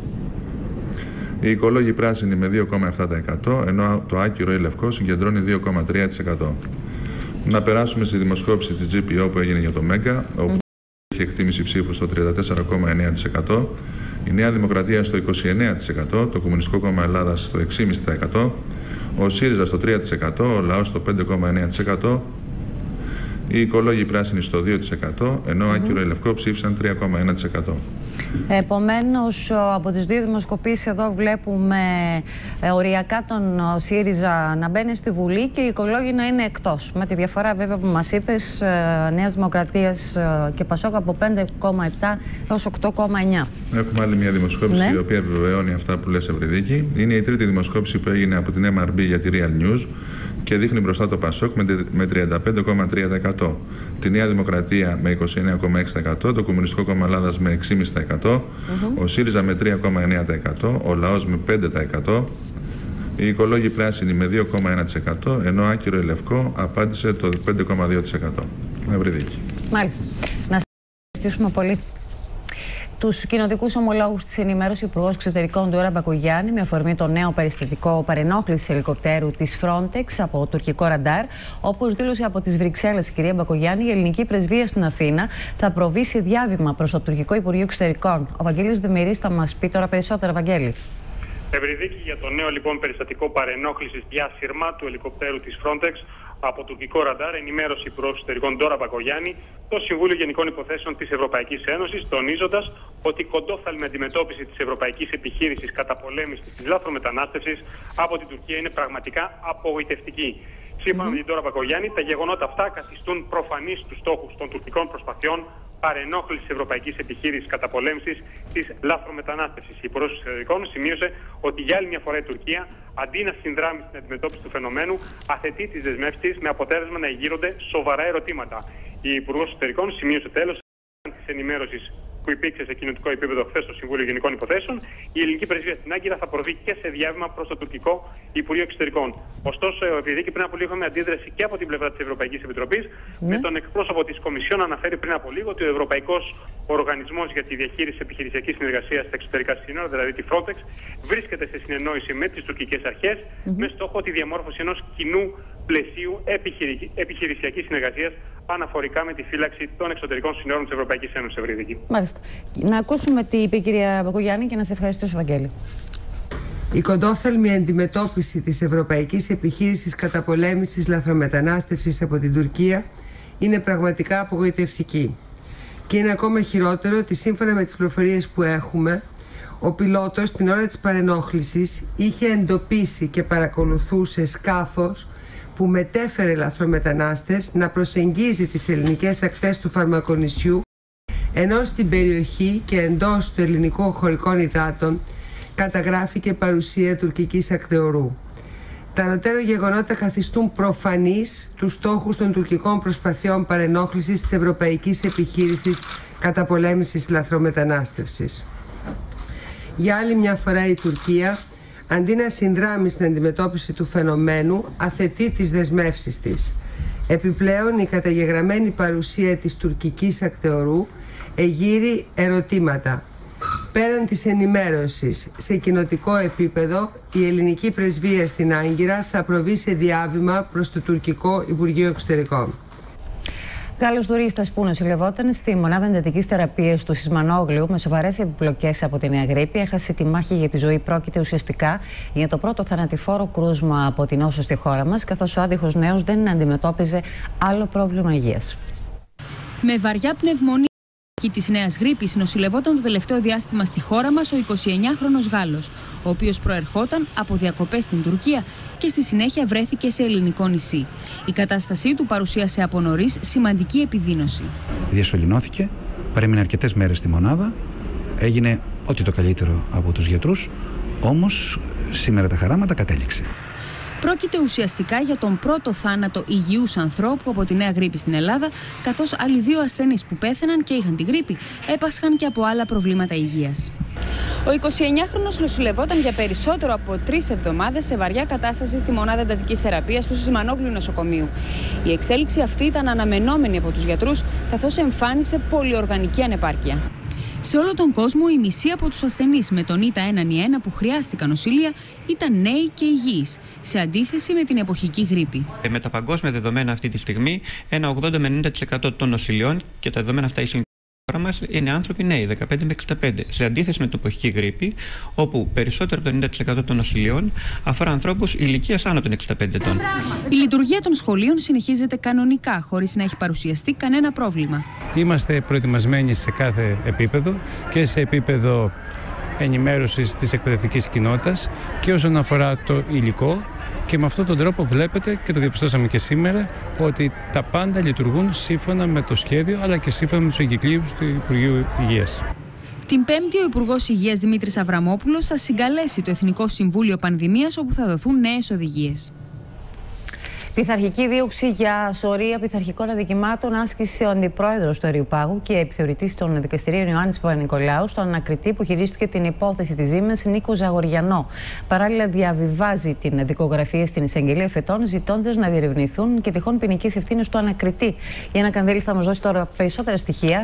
Οι οικολόγοι πράσινοι με δύο κόμμα επτά τοις εκατό, ενώ το άκυρο ή λευκό συγκεντρώνει δύο κόμμα τρία τοις εκατό. Να περάσουμε στη δημοσκόπηση της τζι πι ο που έγινε για το Μέγκα, όπου έχει εκτίμηση ψήφου στο τριάντα τέσσερα κόμμα εννέα τοις εκατό, η Νέα Δημοκρατία στο είκοσι εννέα τοις εκατό, το Κομμουνιστικό Κόμμα Ελλάδας στο έξι κόμμα πέντε τοις εκατό, ο ΣΥΡΙΖΑ στο τρία τοις εκατό, ο Λαός στο πέντε κόμμα εννέα τοις εκατό, οι οικολόγοι πράσινοι στο δύο τοις εκατό, ενώ mm-hmm. άκυρο ή λευκό ψήφισαν τρία κόμμα ένα τοις εκατό. Επομένως, από τις δύο δημοσκοπήσεις εδώ βλέπουμε ε, οριακά τον ΣΥΡΙΖΑ να μπαίνει στη Βουλή και οι οικολόγοι να είναι εκτός. Με τη διαφορά βέβαια που μας είπες, ε, Νέας Δημοκρατίας ε, και ΠΑΣΟΚ από πέντε κόμμα επτά έως οκτώ κόμμα εννέα. Έχουμε άλλη μια δημοσκόπηση, ναι, η οποία επιβεβαιώνει αυτά που λες, Ευρυδίκη. Είναι η τρίτη δημοσκόπηση που έγινε από την εμ αρ μπι για τη Real News και δείχνει μπροστά το ΠΑΣΟΚ με τριάντα πέντε κόμμα τρία τοις εκατό, τη Νέα Δημοκρατία με είκοσι εννέα κόμμα έξι τοις εκατό, το Κομμουνιστικό Κόμμα Ελλάδας με έξι κόμμα πέντε τοις εκατό, mm-hmm. ο ΣΥΡΙΖΑ με τρία κόμμα εννέα τοις εκατό, ο Λαός με πέντε τοις εκατό, οι οικολόγοι πράσινοι με δύο κόμμα ένα τοις εκατό, ενώ άκυρο ή λευκό απάντησε το πέντε κόμμα δύο τοις εκατό. Ευρυδίκη. Μάλιστα. Να συζητήσουμε πολύ τους κοινοτικούς ομολόγους της ενημέρωση, ο Υπουργός Εξωτερικών Ντόρα Μπακογιάννη, με αφορμή το νέο περιστατικό παρενόχλησης ελικοπτέρου της Frontex από τουρκικό ραντάρ. Όπως δήλωσε από τις Βρυξέλλες η κυρία Μπακογιάννη, η ελληνική πρεσβεία στην Αθήνα θα προβεί σε διάβημα προς το τουρκικό Υπουργείο Εξωτερικών. Ο Βαγγέλης Δημηρής θα μας πει τώρα περισσότερα. Βαγγέλη. Ευρυδίκη, για το νέο λοιπόν περιστατικό παρενόχλησης διάσυρμα του ελικοπτέρου της Frontex από τουρκικό ραντάρ, ενημέρωσε η Υπουργός Εξωτερικών Ντόρα Μπακογιάννη το Συμβούλιο Γενικών Υποθέσεων της Ευρωπαϊκής Ένωσης, τονίζοντας ότι η κοντόφθαλμη αντιμετώπιση της ευρωπαϊκής επιχείρησης καταπολέμησης της λάθρομετανάστευσης από την Τουρκία είναι πραγματικά απογοητευτική. Σύμφωνα mm-hmm. με την Ντόρα Μπακογιάννη, τα γεγονότα αυτά καθιστούν προφανείς τους στόχους των τουρκικών προσπαθειών παρενόχλησης της ευρωπαϊκής επιχείρησης καταπολέμησης της λάθρομετανάστευσης. Η Υπουργός Εξωτερικών σημείωσε ότι για άλλη μια φορά η Τουρκία, αντί να συνδράμει στην αντιμετώπιση του φαινομένου, αθετεί τις δεσμεύσεις με αποτέλεσμα να εγείρονται σοβαρά ερωτήματα. Η Υπουργός Εξωτερικών σημείωσε τέλος ενημέρωσης που υπήρξε σε κοινοτικό επίπεδο χθες στο Συμβούλιο Γενικών Υποθέσεων, η ελληνική πρεσβεία στην Άγκυρα θα προβεί και σε διάβημα προς το τουρκικό Υπουργείο Εξωτερικών. Ωστόσο, επειδή και πριν από λίγο με αντίδραση και από την πλευρά της Ευρωπαϊκής Επιτροπής, ναι. με τον εκπρόσωπο της Κομισιόν αναφέρει πριν από λίγο ότι ο Ευρωπαϊκός Οργανισμός για τη Διαχείριση Επιχειρησιακής Συνεργασίας στα εξωτερικά σύνορα, δηλαδή τη Frontex, βρίσκεται σε συνεννόηση με τις τουρκικές αρχές mm-hmm. με στόχο τη διαμόρφωση ενός κοινού πλαισίου επιχειρη... επιχειρησιακής συνεργασίας αναφορικά με τη φύλαξη των εξωτερικών συνόρων της Ευρωπαϊκής Ένωσης, Ευρydiki. Μάλιστα. Να ακούσουμε τι είπε η κυρία Μπακογιάννη και να σε ευχαριστήσω, Βαγγέλη. Η κοντόφθαλμη αντιμετώπιση της ευρωπαϊκής επιχείρησης καταπολέμησης λαθρομετανάστευσης από την Τουρκία είναι πραγματικά απογοητευτική. Και είναι ακόμα χειρότερο ότι σύμφωνα με τις πληροφορίες που έχουμε, ο πιλότος την ώρα της παρενόχλησης είχε εντοπίσει και παρακολουθούσε σκάφος που μετέφερε λαθρομετανάστες να προσεγγίζει τις ελληνικές ακτές του Φαρμακονησιού, ενώ στην περιοχή και εντός του ελληνικού χωρικών υδάτων καταγράφηκε παρουσία τουρκικής ακτεωρού. Τα ανωτέρω γεγονότα καθιστούν προφανείς τους στόχους των τουρκικών προσπαθειών παρενόχλησης της ευρωπαϊκής επιχείρησης καταπολέμησης λαθρομετανάστευσης. Για άλλη μια φορά η Τουρκία, αντί να συνδράμει στην αντιμετώπιση του φαινομένου, αθετεί τις δεσμεύσεις της. Επιπλέον, η καταγεγραμμένη παρουσία της τουρκικής ακτεωρού εγείρει ερωτήματα. Πέραν της ενημέρωσης σε κοινοτικό επίπεδο, η ελληνική πρεσβεία στην Άγκυρα θα προβεί σε διάβημα προς το τουρκικό Υπουργείο Εξωτερικών. Γάλλος τουρίστας που νοσηλευόταν στη μονάδα εντατικής θεραπείας του Σισμανόγλιου με σοβαρές επιπλοκές από τη νέα γρίπη έχασε τη μάχη για τη ζωή. Πρόκειται ουσιαστικά για το πρώτο θανατηφόρο κρούσμα από την νόσο στη χώρα μας, καθώς ο άδειχος νέος δεν αντιμετώπιζε άλλο πρόβλημα υγείας. Με βαριά πνευμονία της νέας γρίπης νοσηλευόταν το τελευταίο διάστημα στη χώρα μας ο εικοσιεννιάχρονος Γάλλος, ο οποίος προερχόταν από διακοπές στην Τουρκία και στη συνέχεια βρέθηκε σε ελληνικό νησί. Η κατάστασή του παρουσίασε από νωρίς σημαντική επιδείνωση. Διασωληνώθηκε, παρέμεινε αρκετές μέρες στη μονάδα, έγινε ό,τι το καλύτερο από τους γιατρούς, όμως σήμερα τα χαράματα κατέληξε. Πρόκειται ουσιαστικά για τον πρώτο θάνατο υγιούς ανθρώπου από τη νέα γρίπη στην Ελλάδα, καθώς άλλοι δύο ασθενείς που πέθαναν και είχαν τη γρίπη έπασχαν και από άλλα προβλήματα υγείας. Ο εικοσιεννιάχρονος νοσηλευόταν για περισσότερο από τρεις εβδομάδες σε βαριά κατάσταση στη μονάδα εντατικής θεραπείας του Σισμανόγλιου νοσοκομείου. Η εξέλιξη αυτή ήταν αναμενόμενη από τους γιατρούς, καθώς εμφάνισε πολυοργανική ανεπάρκεια. Σε όλο τον κόσμο, η μισή από τους ασθενείς με τον ΙΤΑ ένα εν ένα που χρειάστηκαν νοσηλεία ήταν νέοι και υγιείς, σε αντίθεση με την εποχική γρίπη. Ε, με τα παγκόσμια δεδομένα αυτή τη στιγμή, ένα ογδόντα με ενενήντα τοις εκατό των νοσηλειών, και τα δεδομένα αυτά ισχύουν στη χώρα μας, είναι άνθρωποι νέοι, δεκαπέντε με εξήντα πέντε. Σε αντίθεση με την εποχική γρίπη, όπου περισσότερο από το ενενήντα τοις εκατό των νοσηλειών αφορά ανθρώπους ηλικίας άνω των εξήντα πέντε ετών. Η λειτουργία των σχολείων συνεχίζεται κανονικά, χωρίς να έχει παρουσιαστεί κανένα πρόβλημα. Είμαστε προετοιμασμένοι σε κάθε επίπεδο και σε επίπεδο ενημέρωσης της εκπαιδευτικής κοινότητας και όσον αφορά το υλικό, και με αυτόν τον τρόπο βλέπετε, και το διαπιστώσαμε και σήμερα, ότι τα πάντα λειτουργούν σύμφωνα με το σχέδιο αλλά και σύμφωνα με τους εγκυκλίους του Υπουργείου Υγείας. Την Πέμπτη, ο Υπουργός Υγείας Δημήτρης Αβραμόπουλος θα συγκαλέσει το Εθνικό Συμβούλιο Πανδημίας, όπου θα δοθούν νέες οδηγίες. Πειθαρχική δίωξη για σωρία πειθαρχικών αδικημάτων άσκησε ο αντιπρόεδρος του Αριουπάγου και επιθεωρητής των δικαστηρίων Ιωάννης Παπα-Νικολάου στον ανακριτή που χειρίστηκε την υπόθεση της Siemens, Νίκο Ζαγοριανό. Παράλληλα, διαβιβάζει την δικογραφία στην εισαγγελία φετών, ζητώντας να διερευνηθούν και τυχόν ποινικές ευθύνες του ανακριτή. Η Άννα Κανδέλη θα μας δώσει τώρα περισσότερα στοιχεία.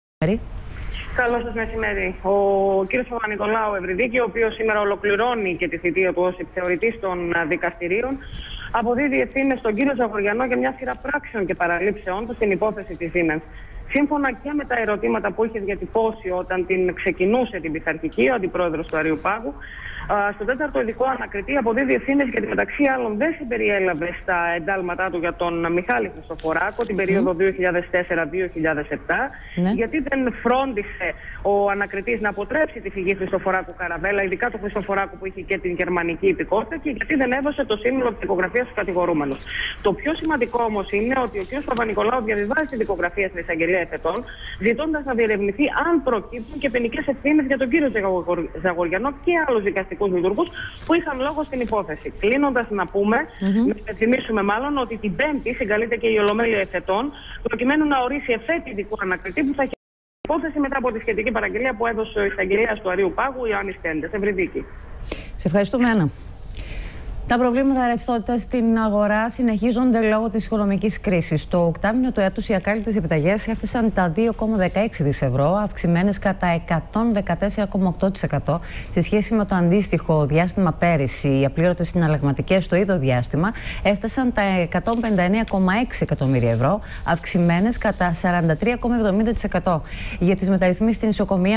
Καλό σας μεσημέρι. Ο κύριος Παπα-Νικολάου, Ευρydiki, ο οποίος σήμερα ολοκληρώνει και τη θητεία του ως επιθεωρητής των δικαστηρίων, αποδίδει ευθύνες στον κύριο Ζαγοριανό για μια σειρά πράξεων και παραλήψεών του στην υπόθεση της Siemens. Σύμφωνα και με τα ερωτήματα που είχε διατυπώσει όταν την ξεκινούσε την πειθαρχική, ο αντιπρόεδρος του Αριουπάγου, στον τέταρτο ειδικό ανακριτή αποδίδει ευθύνες γιατί μεταξύ άλλων δεν συμπεριέλαβε στα εντάλματά του για τον Μιχάλη Χριστοφοράκο την περίοδο δύο χιλιάδες τέσσερα με δύο χιλιάδες επτά, ναι. γιατί δεν φρόντισε ο ανακριτής να αποτρέψει τη φυγή Χριστοφοράκου Καραβέλα, ειδικά του Χριστοφοράκου που είχε και την γερμανική υπηκότητα, και γιατί δεν έδωσε το σύνολο της δικογραφίας στους κατηγορούμενους. Το πιο σημαντικό όμως είναι ότι ο κ. Παπα-Νικολάου διαβιβάζει τη δικογραφία στην εισαγγελία εφετών, ζητώντας να διερευνηθεί αν προκύπτουν και ποινικές ευθύνες για τον κύριο Ζαγοριανό και άλλους δικαστικούς λειτουργούς που είχαν λόγο στην υπόθεση. Κλείνοντας, να πούμε, mm-hmm. να υπενθυμίσουμε μάλλον ότι την Πέμπτη συγκαλείται και η Ολομέλεια εφετών, προκειμένου να ορίσει εφέτη ειδικού ανακριτή που θα έχει υπόθεση μετά από τη σχετική παραγγελία που έδωσε ο εισαγγελέας του Αρείου Πάγου, Ιωάννης Τέντες. Ευρυδίκη. Σε ευχαριστούμε, Άννα. Τα προβλήματα ρευστότητας στην αγορά συνεχίζονται λόγω της οικονομικής κρίσης. Το οκτάμηνο του έτους οι ακάλυπτες επιταγές έφτασαν τα δύο κόμμα δεκαέξι δις ευρώ, αυξημένες κατά εκατόν δεκατέσσερα κόμμα οκτώ τοις εκατό σε σχέση με το αντίστοιχο διάστημα πέρυσι. Οι απλήρωτες συναλλαγματικές στο ίδιο διάστημα έφτασαν τα εκατόν πενήντα εννέα κόμμα έξι εκατομμύρια ευρώ, αυξημένες κατά σαράντα τρία κόμμα εβδομήντα τοις εκατό. Για τις μεταρρυθμίσεις στην,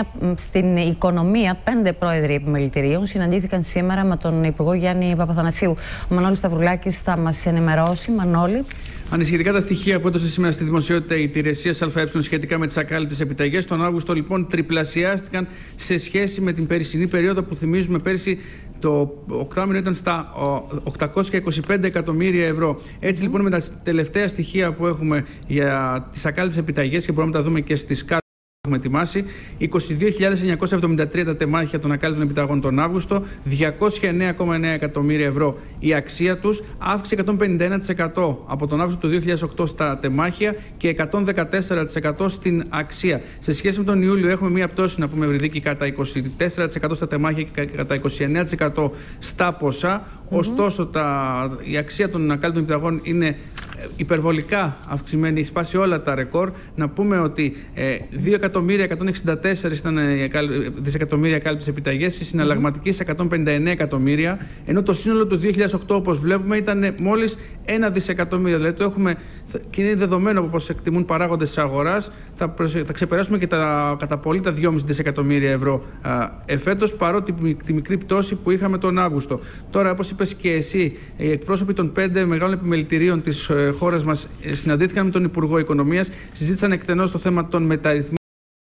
στην οικονομία, πέντε πρόεδροι επιμελητηρίων συναντήθηκαν σήμερα με τον Υπουργό Γιάννη Παπαθανασίου. Ο Μανώλης Σταυρουλάκης θα μας ενημερώσει. Μανώλη. Ανησυχητικά τα στοιχεία που έδωσε σήμερα στη δημοσιότητα η υπηρεσία ΑΕ σχετικά με τις ακάλυπτες επιταγές. Τον Αύγουστο, λοιπόν, τριπλασιάστηκαν σε σχέση με την περσινή περίοδο που θυμίζουμε πέρσι. Το οκτάμηνο ήταν στα οκτακόσια είκοσι πέντε εκατομμύρια ευρώ. Έτσι, λοιπόν, με τα τελευταία στοιχεία που έχουμε για τις ακάλυπτες επιταγές και μπορούμε να τα δούμε και στις κάρτες που έχουμε ετοιμάσει, είκοσι δύο χιλιάδες εννιακόσια εβδομήντα τρία τα τεμάχια των ακάλυπτων επιταγών τον Αύγουστο, διακόσια εννέα κόμμα εννέα εκατομμύρια ευρώ η αξία τους, αύξηση εκατόν πενήντα ένα τοις εκατό από τον Αύγουστο του δύο χιλιάδες οκτώ στα τεμάχια και εκατόν δεκατέσσερα τοις εκατό στην αξία. Σε σχέση με τον Ιούλιο έχουμε μία πτώση, να πούμε, Ευρυδίκη, κατά είκοσι τέσσερα τοις εκατό στα τεμάχια και κατά είκοσι εννέα τοις εκατό στα ποσά. Mm-hmm. Ωστόσο, τα, η αξία των ακάλυπτων επιταγών είναι υπερβολικά αυξημένη, έχει σπάσει όλα τα ρεκόρ. Να πούμε ότι ε, δύο εκατομμύρια εκατόν εξήντα τέσσερα ήταν δισεκατομμύρια ακάλυπτες επιταγές, η συναλλαγματική σε εκατόν πενήντα εννέα εκατομμύρια, ενώ το σύνολο του δύο χιλιάδες οκτώ, όπως βλέπουμε, ήταν μόλις ένα δισεκατομμύριο. Δηλαδή το έχουμε, και είναι δεδομένο όπως εκτιμούν παράγοντες της αγοράς, θα, προσε, θα ξεπεράσουμε και τα, κατά πολύ τα δυόμισι δισεκατομμύρια ευρώ α, εφέτος, παρότι τη, τη μικρή πτώση που είχαμε τον Αύγουστο. Τώρα, όπως είπες και εσύ, οι εκπρόσωποι των πέντε μεγάλων επιμελητηρίων της ε, χώρας μας ε, συναντήθηκαν με τον Υπουργό Οικονομίας, συζήτησαν εκτενώς το θέμα των μεταρρυθμίσεων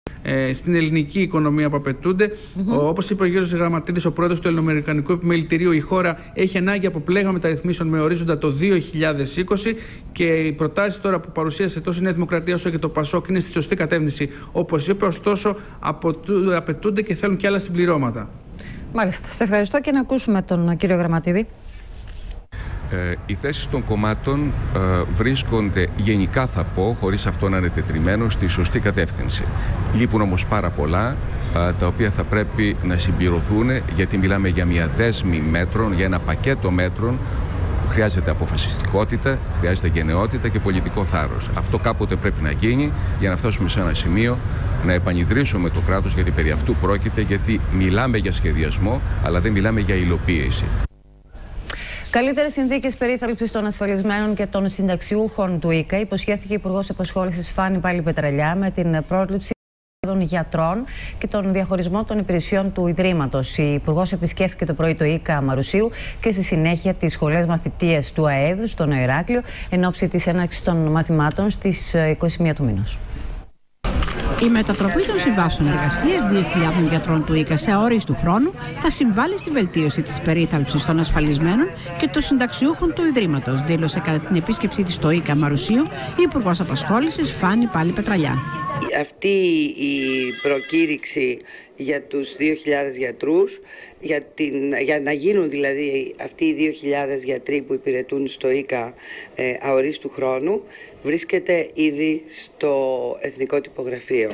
στην ελληνική οικονομία που απαιτούνται. Mm-hmm. Όπως είπε ο Γιώργος Γραμματίδης, ο πρόεδρος του Ελληνοαμερικανικού Επιμελητηρίου, η χώρα έχει ανάγκη από πλέγμα μεταρρυθμίσεων με ορίζοντα το δύο χιλιάδες είκοσι και οι προτάσεις τώρα που παρουσίασε τόσο η Νέα Δημοκρατία όσο και το Πασόκ είναι στη σωστή κατεύθυνση. Όπως είπε, ωστόσο απαιτούνται και θέλουν και άλλα συμπληρώματα. Μάλιστα. Σε ευχαριστώ και να ακούσουμε τον κύριο Γραμματίδη. Ε, οι θέσεις των κομμάτων ε, βρίσκονται γενικά, θα πω, χωρίς αυτό να είναι τετριμένο, στη σωστή κατεύθυνση. Λείπουν όμως πάρα πολλά, ε, τα οποία θα πρέπει να συμπληρωθούν, γιατί μιλάμε για μια δέσμη μέτρων, για ένα πακέτο μέτρων. Χρειάζεται αποφασιστικότητα, χρειάζεται γενναιότητα και πολιτικό θάρρος. Αυτό κάποτε πρέπει να γίνει για να φτάσουμε σε ένα σημείο να επανιδρύσουμε το κράτος, γιατί περί αυτού πρόκειται, γιατί μιλάμε για σχεδιασμό, αλλά δεν μιλάμε για υλοποίηση. Καλύτερες συνθήκες περίθαλψης των ασφαλισμένων και των συνταξιούχων του ΙΚΑ υποσχέθηκε η Υπουργός Απασχόλησης Φάνη Πάλι-Πετραλιά με την πρόσληψη των γιατρών και τον διαχωρισμό των υπηρεσιών του Ιδρύματος. Η Υπουργός επισκέφθηκε το πρωί το ΙΚΑ Μαρουσίου και στη συνέχεια τις σχολές μαθητείας του ΑΕΔ στο Νέο Ηράκλειο εν ώψη της έναρξης των μαθημάτων στις είκοσι μία του μηνός. Η μετατροπή των συμβάσεων εργασίας δύο χιλιάδων γιατρών του ΙΚΑ σε αορίστου χρόνου θα συμβάλλει στη βελτίωση της περίθαλψης των ασφαλισμένων και των συνταξιούχων του Ιδρύματος, δήλωσε κατά την επίσκεψή της στο ΙΚΑ Μαρουσίου η Υπουργός Απασχόλησης Φάνη Πάλι-Πετραλιά. Αυτή η προκήρυξη για τους δύο χιλιάδες γιατρούς, για, την, για να γίνουν δηλαδή αυτοί οι δύο χιλιάδες γιατροί που υπηρετούν στο ΙΚΑ ε, αορίστου χρόνου, βρίσκεται ήδη στο Εθνικό Τυπογραφείο.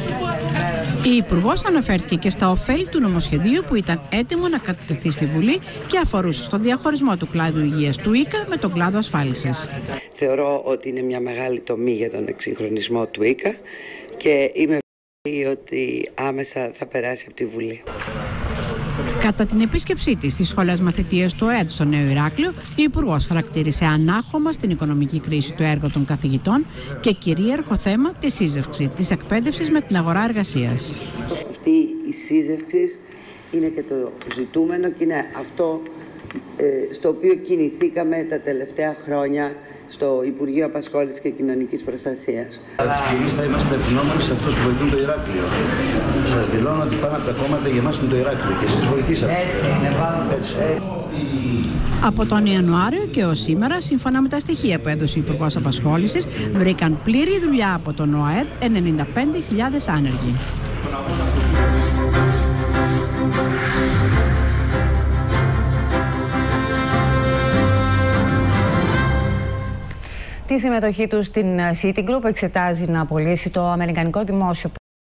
Η Υπουργός αναφέρθηκε και στα ωφέλη του νομοσχεδίου που ήταν έτοιμο να κατατεθεί στη Βουλή και αφορούσε στο διαχωρισμό του κλάδου υγείας του ΙΚΑ με τον κλάδο ασφάλισης. Θεωρώ ότι είναι μια μεγάλη τομή για τον εξυγχρονισμό του ΙΚΑ και είμαι βέβαιη ότι άμεσα θα περάσει από τη Βουλή. Κατά την επίσκεψή της στις σχολές μαθητείας του ΕΔ στο Νέο Ηράκλειο, η Υπουργός χαρακτήρισε ανάχωμα στην οικονομική κρίση το έργο των καθηγητών και κυρίαρχο θέμα τη σύζευξη της εκπαίδευσης με την αγορά εργασίας. Αυτή η σύζευξη είναι και το ζητούμενο και είναι αυτό ε, στο οποίο κινηθήκαμε τα τελευταία χρόνια στο Υπουργείο Απασχόλησης και Κοινωνικής Προστασίας. Εμείς θα είμαστε ευγνώμονες σε αυτούς που βοηθούν το Ηράκλειο. Σας δηλώνω ότι πάνω από τα κόμματα για μας είναι το Ηράκλειο και εσείς βοηθήσατε. Έτσι είναι, Έτσι. Από τον Ιανουάριο και ως σήμερα, σύμφωνα με τα στοιχεία που έδωσε ο Υπουργός Απασχόλησης, βρήκαν πλήρη δουλειά από τον ΟΑΕΔ ενενήντα πέντε χιλιάδες άνεργοι. Τη συμμετοχή του στην Citigroup εξετάζει να απολύσει το αμερικανικό δημόσιο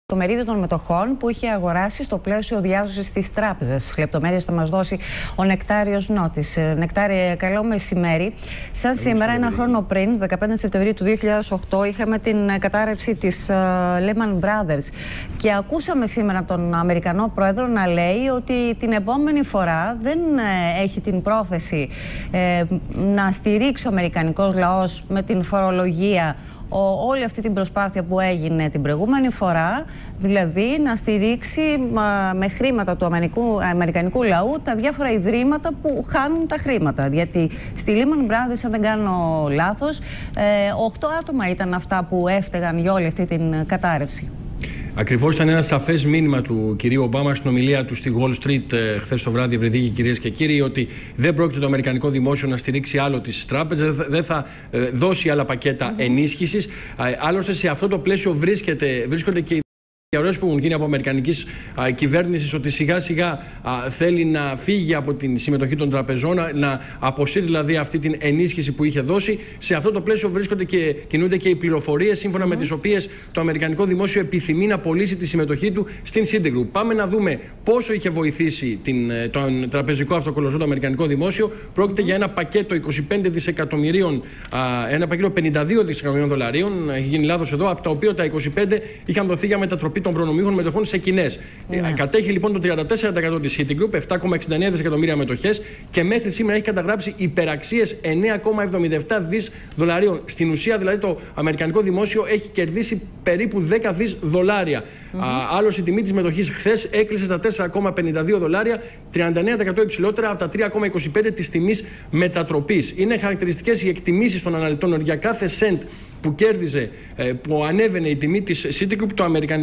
το μερίδιο των μετοχών που είχε αγοράσει στο πλαίσιο διάσωσης της τράπεζας. Λεπτομέρειες θα μας δώσει ο Νεκτάριος Νότης. Νεκτάριε, καλό μεσημέρι. Σαν σήμερα, ένα χρόνο πριν, δεκαπέντε Σεπτεμβρίου του δύο χιλιάδες οκτώ, είχαμε την κατάρρευση της uh, Lehman Brothers. Και ακούσαμε σήμερα τον Αμερικανό πρόεδρο να λέει ότι την επόμενη φορά δεν ε, έχει την πρόθεση ε, να στηρίξει ο αμερικανικός λαός με την φορολογία Ο, όλη αυτή την προσπάθεια που έγινε την προηγούμενη φορά, δηλαδή να στηρίξει μα, με χρήματα του αμερικανικού, αμερικανικού λαού τα διάφορα ιδρύματα που χάνουν τα χρήματα. Γιατί στη Lehman Brothers, αν δεν κάνω λάθος, ε, οκτώ άτομα ήταν αυτά που έφταιγαν για όλη αυτή την κατάρρευση. Ακριβώς, ήταν ένα σαφές μήνυμα του κυρίου Ομπάμα στην ομιλία του στη Wall Street ε, χθες το βράδυ, Ευρυδίκη, κυρίες και κύριοι, ότι δεν πρόκειται το αμερικανικό δημόσιο να στηρίξει άλλο τις τράπεζες, δεν θα ε, δώσει άλλα πακέτα mm-hmm. ενίσχυσης. Ε, άλλωστε, σε αυτό το πλαίσιο βρίσκεται, βρίσκονται και οι διαρροές που έχουν γίνει από αμερικανικής κυβέρνησης, ότι σιγά σιγά α, θέλει να φύγει από την συμμετοχή των τραπεζών, να αποσύρει δηλαδή αυτή την ενίσχυση που είχε δώσει. Σε αυτό το πλαίσιο βρίσκονται και κινούνται και οι πληροφορίες σύμφωνα mm-hmm. με τις οποίες το αμερικανικό δημόσιο επιθυμεί να πωλήσει τη συμμετοχή του στην Citigroup. Πάμε να δούμε πόσο είχε βοηθήσει την, τον τραπεζικό αυτοκολοσσό το αμερικανικό δημόσιο. Πρόκειται mm-hmm. για ένα πακέτο είκοσι πέντε δισεκατομμυρίων, α, ένα πακέτο πενήντα δύο δισεκατομμυρίων δολαρίων. Έχει γίνει λάθος εδώ, από τα οποία τα είκοσι πέντε είχαν δοθεί για μετατροπή των προνομίων μετοχών σε κοινές. Ναι. Κατέχει λοιπόν το τριάντα τέσσερα τοις εκατό της Citigroup, επτά κόμμα εξήντα εννέα δισεκατομμύρια μετοχές, και μέχρι σήμερα έχει καταγράψει υπεραξίες εννέα κόμμα εβδομήντα επτά δις δολαρίων. Στην ουσία, δηλαδή, το αμερικανικό δημόσιο έχει κερδίσει περίπου δέκα δις δολάρια. Mm-hmm. Άλλωστε, η τιμή της μετοχής χθες έκλεισε στα τέσσερα κόμμα πενήντα δύο δολάρια, τριάντα εννέα τοις εκατό υψηλότερα από τα τρία κόμμα είκοσι πέντε της τιμής μετατροπής. Είναι χαρακτηριστικές οι εκτιμήσεις των αναλυτών για κάθε cent που κέρδιζε, που ανέβαινε η τιμή της Citigroup, το αμερικανικό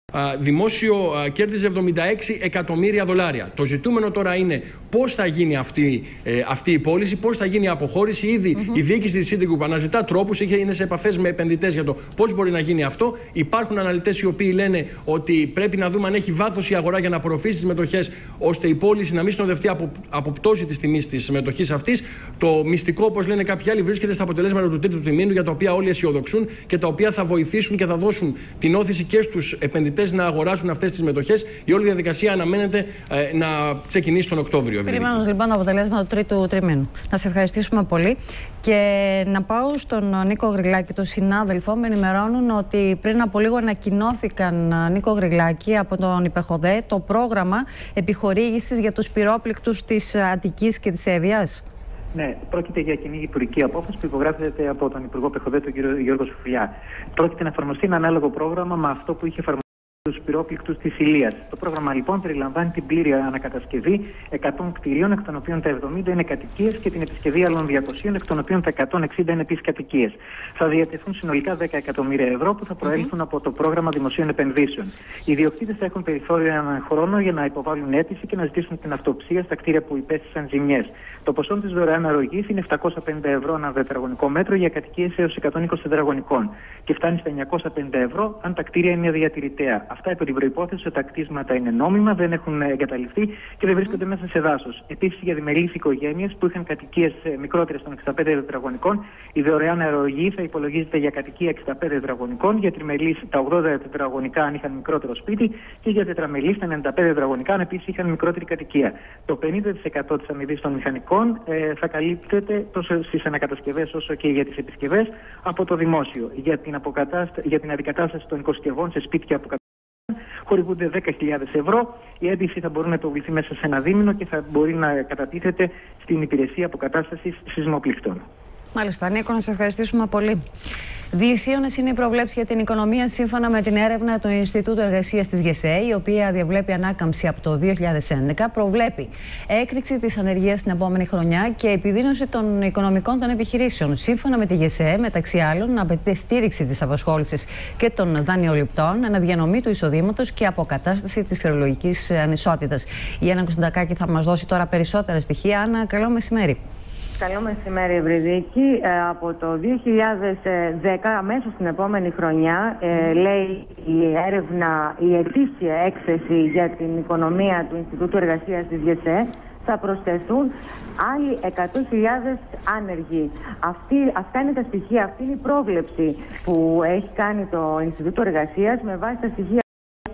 δημόσιο κέρδιζε εβδομήντα έξι εκατομμύρια δολάρια. Το ζητούμενο τώρα είναι πώς θα γίνει αυτή, ε, αυτή η πώληση, πώς θα γίνει η αποχώρηση. Ήδη mm-hmm. η διοίκηση της Citigroup αναζητά τρόπους, είναι σε επαφές με επενδυτές για το πώς μπορεί να γίνει αυτό. Υπάρχουν αναλυτές οι οποίοι λένε ότι πρέπει να δούμε αν έχει βάθος η αγορά για να απορροφήσει τις μετοχές, ώστε η πώληση να μην συνοδευτεί από, από πτώση της τιμής της μετοχής αυτής. Το μυστικό, όπως λένε κάποιοι άλλοι, βρίσκεται στα αποτελέσματα του τρίτου τριμήνου, για τα οποία όλοι αισιοδοξούν και τα οποία θα βοηθήσουν και θα δώσουν την όθηση και στους επενδυτές να αγοράσουν αυτές τις μετοχές. Η όλη διαδικασία αναμένεται ε, να ξεκινήσει τον Οκτώβριο. Περιμένω λοιπόν τα αποτελέσματα του τρίτου τριμήνου. Να σε ευχαριστήσουμε πολύ και να πάω στον Νίκο Γρυλάκη, τον συνάδελφο. Με ενημερώνουν ότι πριν από λίγο ανακοινώθηκαν, Νίκο Γρυλάκη, από τον Υπεχοδέ το πρόγραμμα επιχορήγησης για τους πυρόπληκτους της Αττικής και της Εύβοιας. Ναι, πρόκειται για κοινή υπουργική απόφαση που υπογράφεται από τον Υπουργό Πεχοδέ, τον κύριο Γιώργο Σουφουλιά. Πρόκειται να εφαρμοστεί ένα ανάλογο πρόγραμμα με αυτό που είχε εφαρμοστεί στους πυρόπληκτους της Ηλίας. Το πρόγραμμα λοιπόν περιλαμβάνει την πλήρη ανακατασκευή εκατό κτηρίων, εκ των οποίων τα εβδομήντα είναι κατοικίες, και την επισκευή άλλων διακοσίων, εκ των οποίων τα εκατόν εξήντα είναι επίσης κατοικίες. Θα διατεθούν συνολικά δέκα εκατομμύρια ευρώ που θα προέλθουν mm-hmm. από το πρόγραμμα δημοσίων επενδύσεων. Οι ιδιοκτήτες θα έχουν περιθώριο έναν χρόνο για να υποβάλουν αίτηση και να ζητήσουν την αυτοψία στα κτίρια που υπέστησαν ζημιές. Το ποσό της δωρεάν αρρωγής είναι επτακόσια πενήντα ευρώ ανά τετραγωνικό μέτρο για κατοικίες έως εκατόν είκοσι τετραγωνικών και φτάνει στα εννιακόσια πενήντα ευρώ αν τα κτίρια είναι διατηρητέα. Αυτά υπό την προϋπόθεση ότι τα κτίσματα είναι νόμιμα, δεν έχουν εγκαταλειφθεί και δεν βρίσκονται μέσα σε δάσος. Επίσης, για διμερείς οικογένειες που είχαν κατοικίες μικρότερες των εξήντα πέντε τετραγωνικών, η δωρεάν αρρωγή θα υπολογίζεται για κατοικία εξήντα πέντε τετραγωνικών, για τριμελείς τα ογδόντα τετραγωνικά αν είχαν μικρότερο σπίτι και για τετραμελείς τα ενενήντα πέντε τετραγωνικά αν επίσης είχαν μικρότερη κατοικία. Το πενήντα τοις εκατό της αμοιβής των μηχανικών ε, θα καλύπτεται τόσο στις ανακατασκευές όσο και για τις επισκευές από το δημόσιο. Για την, για την αντικατάσταση των οικοσκευών σε σπίτια που χορηγούνται δέκα χιλιάδες ευρώ. Η αίτηση θα μπορεί να υποβληθεί μέσα σε ένα δίμηνο και θα μπορεί να κατατίθεται στην υπηρεσία αποκατάστασης σεισμοπληκτών. Μάλιστα, Νίκο, να σε ευχαριστήσουμε πολύ. Διησίωνες είναι οι προβλέψεις για την οικονομία σύμφωνα με την έρευνα του Ινστιτούτου Εργασίας της ΓΕΣΕ, η οποία διαβλέπει ανάκαμψη από το δύο χιλιάδες έντεκα, προβλέπει έκρηξη της ανεργίας την επόμενη χρονιά και επιδείνωση των οικονομικών των επιχειρήσεων. Σύμφωνα με τη ΓΕΣΕ, μεταξύ άλλων, απαιτείται στήριξη της απασχόλησης και των δανειοληπτών, αναδιανομή του εισοδήματος και αποκατάσταση της φορολογικής ανισότητας. Η Άννα Κωνσταντακάκη θα μας δώσει τώρα περισσότερα στοιχεία. Άννα, καλό μεσημέρι. Καλό μεσημέρι, Ευρυδίκη. Ε, από το δύο χιλιάδες δέκα, αμέσως την επόμενη χρονιά, ε, λέει η έρευνα, η ετήσια έκθεση για την οικονομία του Ινστιτούτου Εργασίας της ΓΕΣΕ, θα προσθεθούν άλλοι εκατό χιλιάδες άνεργοι. Αυτή, αυτά είναι τα στοιχεία, αυτή είναι η πρόβλεψη που έχει κάνει το Ινστιτούτο Εργασίας με βάση τα στοιχεία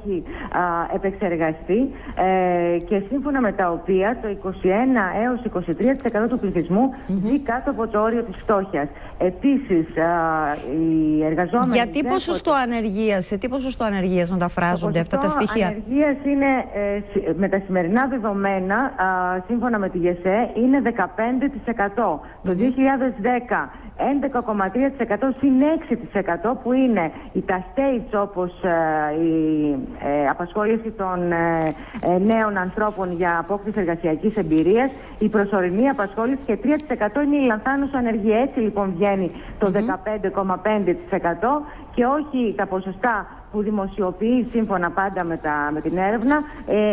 έχει α, επεξεργαστεί ε, και σύμφωνα με τα οποία το είκοσι ένα έως είκοσι τρία τοις εκατό του πληθυσμού mm-hmm. ζει κάτω από το όριο της φτώχειας. Επίσης, α, οι εργαζόμενοι... Για τι ποσοστό ανεργίας, σε τι ποσοστό ανεργίας μεταφράζονται αυτά τα στοιχεία? Το ποσοστό ανεργίας είναι, ε, με τα σημερινά δεδομένα, α, σύμφωνα με τη ΓΕΣΕ, είναι δεκαπέντε τοις εκατό. Mm-hmm. Το δύο χιλιάδες δέκα έντεκα κόμμα τρία τοις εκατό συν έξι τοις εκατό, που είναι οι τα states, όπως ε, η ε, απασχόληση των ε, ε, νέων ανθρώπων για απόκτηση εργασιακής εμπειρίας, η προσωρινή απασχόληση, και τρία τοις εκατό είναι η λανθάνουσα ανεργία. Έτσι λοιπόν βγαίνει το δεκαπέντε κόμμα πέντε τοις εκατό και όχι τα ποσοστά που δημοσιοποιεί σύμφωνα πάντα με, τα, με την έρευνα ε,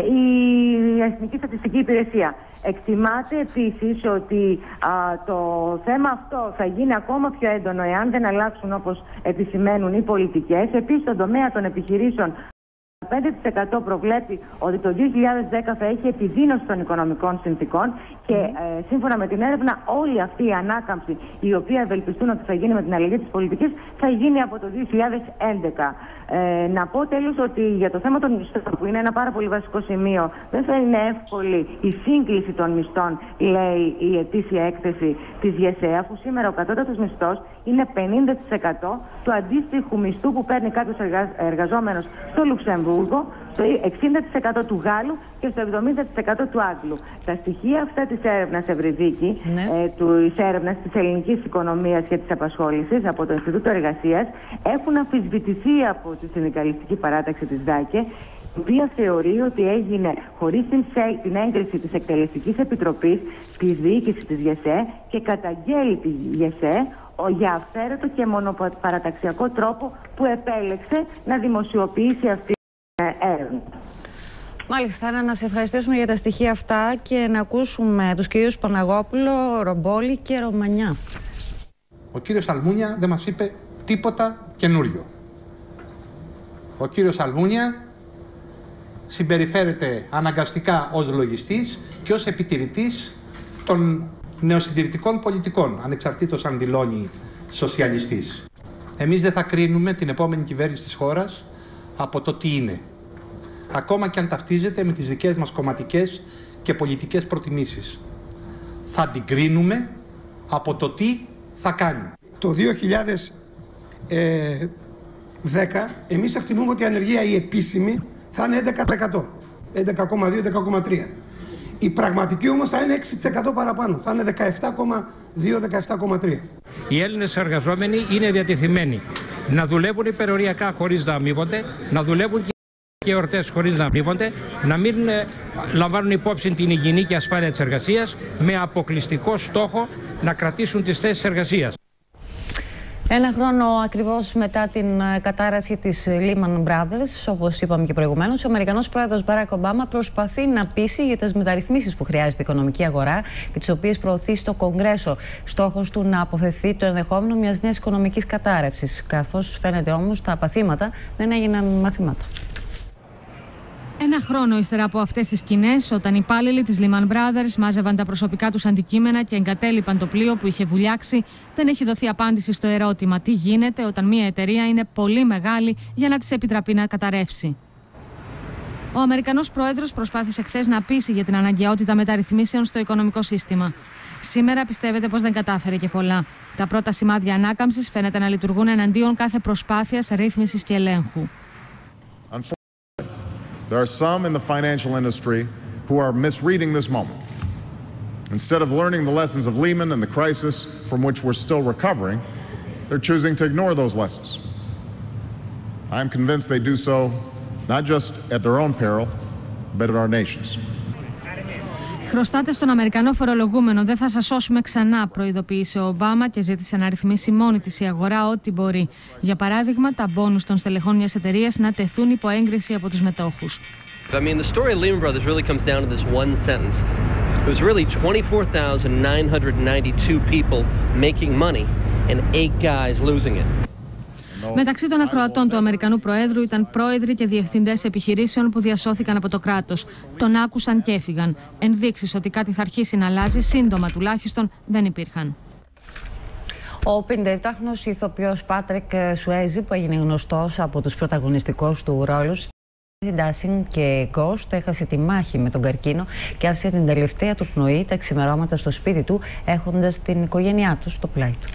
η Εθνική Στατιστική Υπηρεσία. Εκτιμάται επίσης ότι α, το θέμα αυτό θα γίνει ακόμα πιο έντονο εάν δεν αλλάξουν, όπως επισημαίνουν οι πολιτικές. Επίσης, στον τομέα των επιχειρήσεων, πέντε τοις εκατό προβλέπει ότι το δύο χιλιάδες δέκα θα έχει επιδείνωση των οικονομικών συνθήκων και ε, σύμφωνα με την έρευνα όλη αυτή η ανάκαμψη, η οποία ευελπιστούν ότι θα γίνει με την αλλαγή της πολιτικής, θα γίνει από το δύο χιλιάδες έντεκα. Ε, να πω τέλος ότι για το θέμα των μισθών, που είναι ένα πάρα πολύ βασικό σημείο, δεν θα είναι εύκολη η σύγκληση των μισθών, λέει η ετήσια έκθεση της ΓΕΣΕ, αφού σήμερα ο κατώτατος μισθός είναι πενήντα τοις εκατό του αντίστοιχου μισθού που παίρνει κάποιος εργα... εργαζόμενος στο Λουξεμβούργο, στο εξήντα τοις εκατό του Γάλλου και στο εβδομήντα τοις εκατό του Άγγλου. Τα στοιχεία αυτά της έρευνας, Ευρυδίκη, ναι. ε, της έρευνας της ελληνικής οικονομίας και της απασχόλησης από το Ινστιτούτο Εργασίας, έχουν αμφισβητηθεί από τη συνδικαλιστική παράταξη της ΔΑΚΕ, η οποία θεωρεί ότι έγινε χωρίς την, την έγκριση της Εκτελεστικής Επιτροπής της διοίκησης της ΓΕΣΕ και καταγγέλει τη ΓΕΣΕ για αυθαίρετο και μονοπαραταξιακό τρόπο που επέλεξε να δημοσιοποιήσει αυτή την έρευνα. Μάλιστα, να σε ευχαριστήσουμε για τα στοιχεία αυτά και να ακούσουμε τους κυρίους Παναγόπουλο, Ρομπόλη και Ρωμανιά. Ο κύριος Αλμούνια δεν μας είπε τίποτα καινούριο. Ο κύριος Αλμούνια συμπεριφέρεται αναγκαστικά ως λογιστής και ως επιτηρητής των νεοσυντηρητικών πολιτικών, ανεξαρτήτως αν δηλώνει σοσιαλιστής. Εμείς δεν θα κρίνουμε την επόμενη κυβέρνηση της χώρας από το τι είναι, ακόμα και αν ταυτίζεται με τις δικές μας κομματικές και πολιτικές προτιμήσεις. Θα την κρίνουμε από το τι θα κάνει. Το δύο χιλιάδες δέκα εμείς εκτιμούμε ότι η ανεργία η επίσημη θα είναι έντεκα τοις εκατό, έντεκα κόμμα δύο με έντεκα κόμμα τρία. Η πραγματική όμως θα είναι έξι τοις εκατό παραπάνω, θα είναι δεκαεπτά κόμμα δύο με δεκαεπτά κόμμα τρία. Οι Έλληνες εργαζόμενοι είναι διατεθειμένοι να δουλεύουν υπεροριακά χωρίς να αμείβονται, να δουλεύουν και εορτές χωρίς να αμείβονται, να μην ε, λαμβάνουν υπόψη την υγιεινή και ασφάλεια της εργασίας, με αποκλειστικό στόχο να κρατήσουν τις θέσεις εργασίας. Ένα χρόνο ακριβώς μετά την κατάρρευση της Lehman Brothers, όπως είπαμε και προηγουμένως, ο Αμερικανός πρόεδρος Μπάρακ Ομπάμα προσπαθεί να πείσει για τις μεταρρυθμίσεις που χρειάζεται η οικονομική αγορά και τις οποίες προωθεί στο Κογκρέσο. Στόχος του να αποφευθεί το ενδεχόμενο μιας νέας οικονομικής κατάρρευσης. Καθώς φαίνεται όμως τα παθήματα δεν έγιναν μαθήματα. Ένα χρόνο ύστερα από αυτές τις σκηνές, όταν οι υπάλληλοι της Lehman Brothers μάζευαν τα προσωπικά τους αντικείμενα και εγκατέλειπαν το πλοίο που είχε βουλιάξει, δεν έχει δοθεί απάντηση στο ερώτημα τι γίνεται όταν μια εταιρεία είναι πολύ μεγάλη για να της επιτραπεί να καταρρεύσει. Ο Αμερικανός πρόεδρος προσπάθησε χθες να πείσει για την αναγκαιότητα μεταρρυθμίσεων στο οικονομικό σύστημα. Σήμερα πιστεύετε πως δεν κατάφερε και πολλά. Τα πρώτα σημάδια ανάκαμψης φαίνεται να λειτουργούν εναντίον κάθε προσπάθειας ρύθμισης και ελέγχου. There are some in the financial industry who are misreading this moment. Instead of learning the lessons of Lehman and the crisis from which we're still recovering, they're choosing to ignore those lessons. I'm convinced they do so not just at their own peril, but at our nation's. Χρωστάτε στον Αμερικανό φορολογούμενο, δεν θα σας σώσουμε ξανά, προειδοποίησε ο Ομπάμα και ζήτησε να ρυθμίσει μόνη της η αγορά ό,τι μπορεί. Για παράδειγμα, τα μπόνους των στελεχών μιας εταιρείας να τεθούν υπό έγκριση από τους μετόχους. I mean, the story of Lehman Brothers really comes down to this one sentence. It was really twenty-four thousand nine hundred ninety-two people making money and eight guys losing it. Μεταξύ των ακροατών του Αμερικανού Προέδρου ήταν πρόεδροι και διευθυντές επιχειρήσεων που διασώθηκαν από το κράτος. Τον άκουσαν και έφυγαν. Ενδείξεις ότι κάτι θα αρχίσει να αλλάζει σύντομα τουλάχιστον δεν υπήρχαν. Ο πενηνταεπτάχρονος ηθοποιός Πάτρικ Σουέιζι, που έγινε γνωστός από τους πρωταγωνιστικούς του ρόλους Dancing και Ghost έχασε τη μάχη με τον καρκίνο και άφησε την τελευταία του πνοή τα ξημερώματα στο σπίτι του, έχοντας την οικογένειά του στο πλάι του.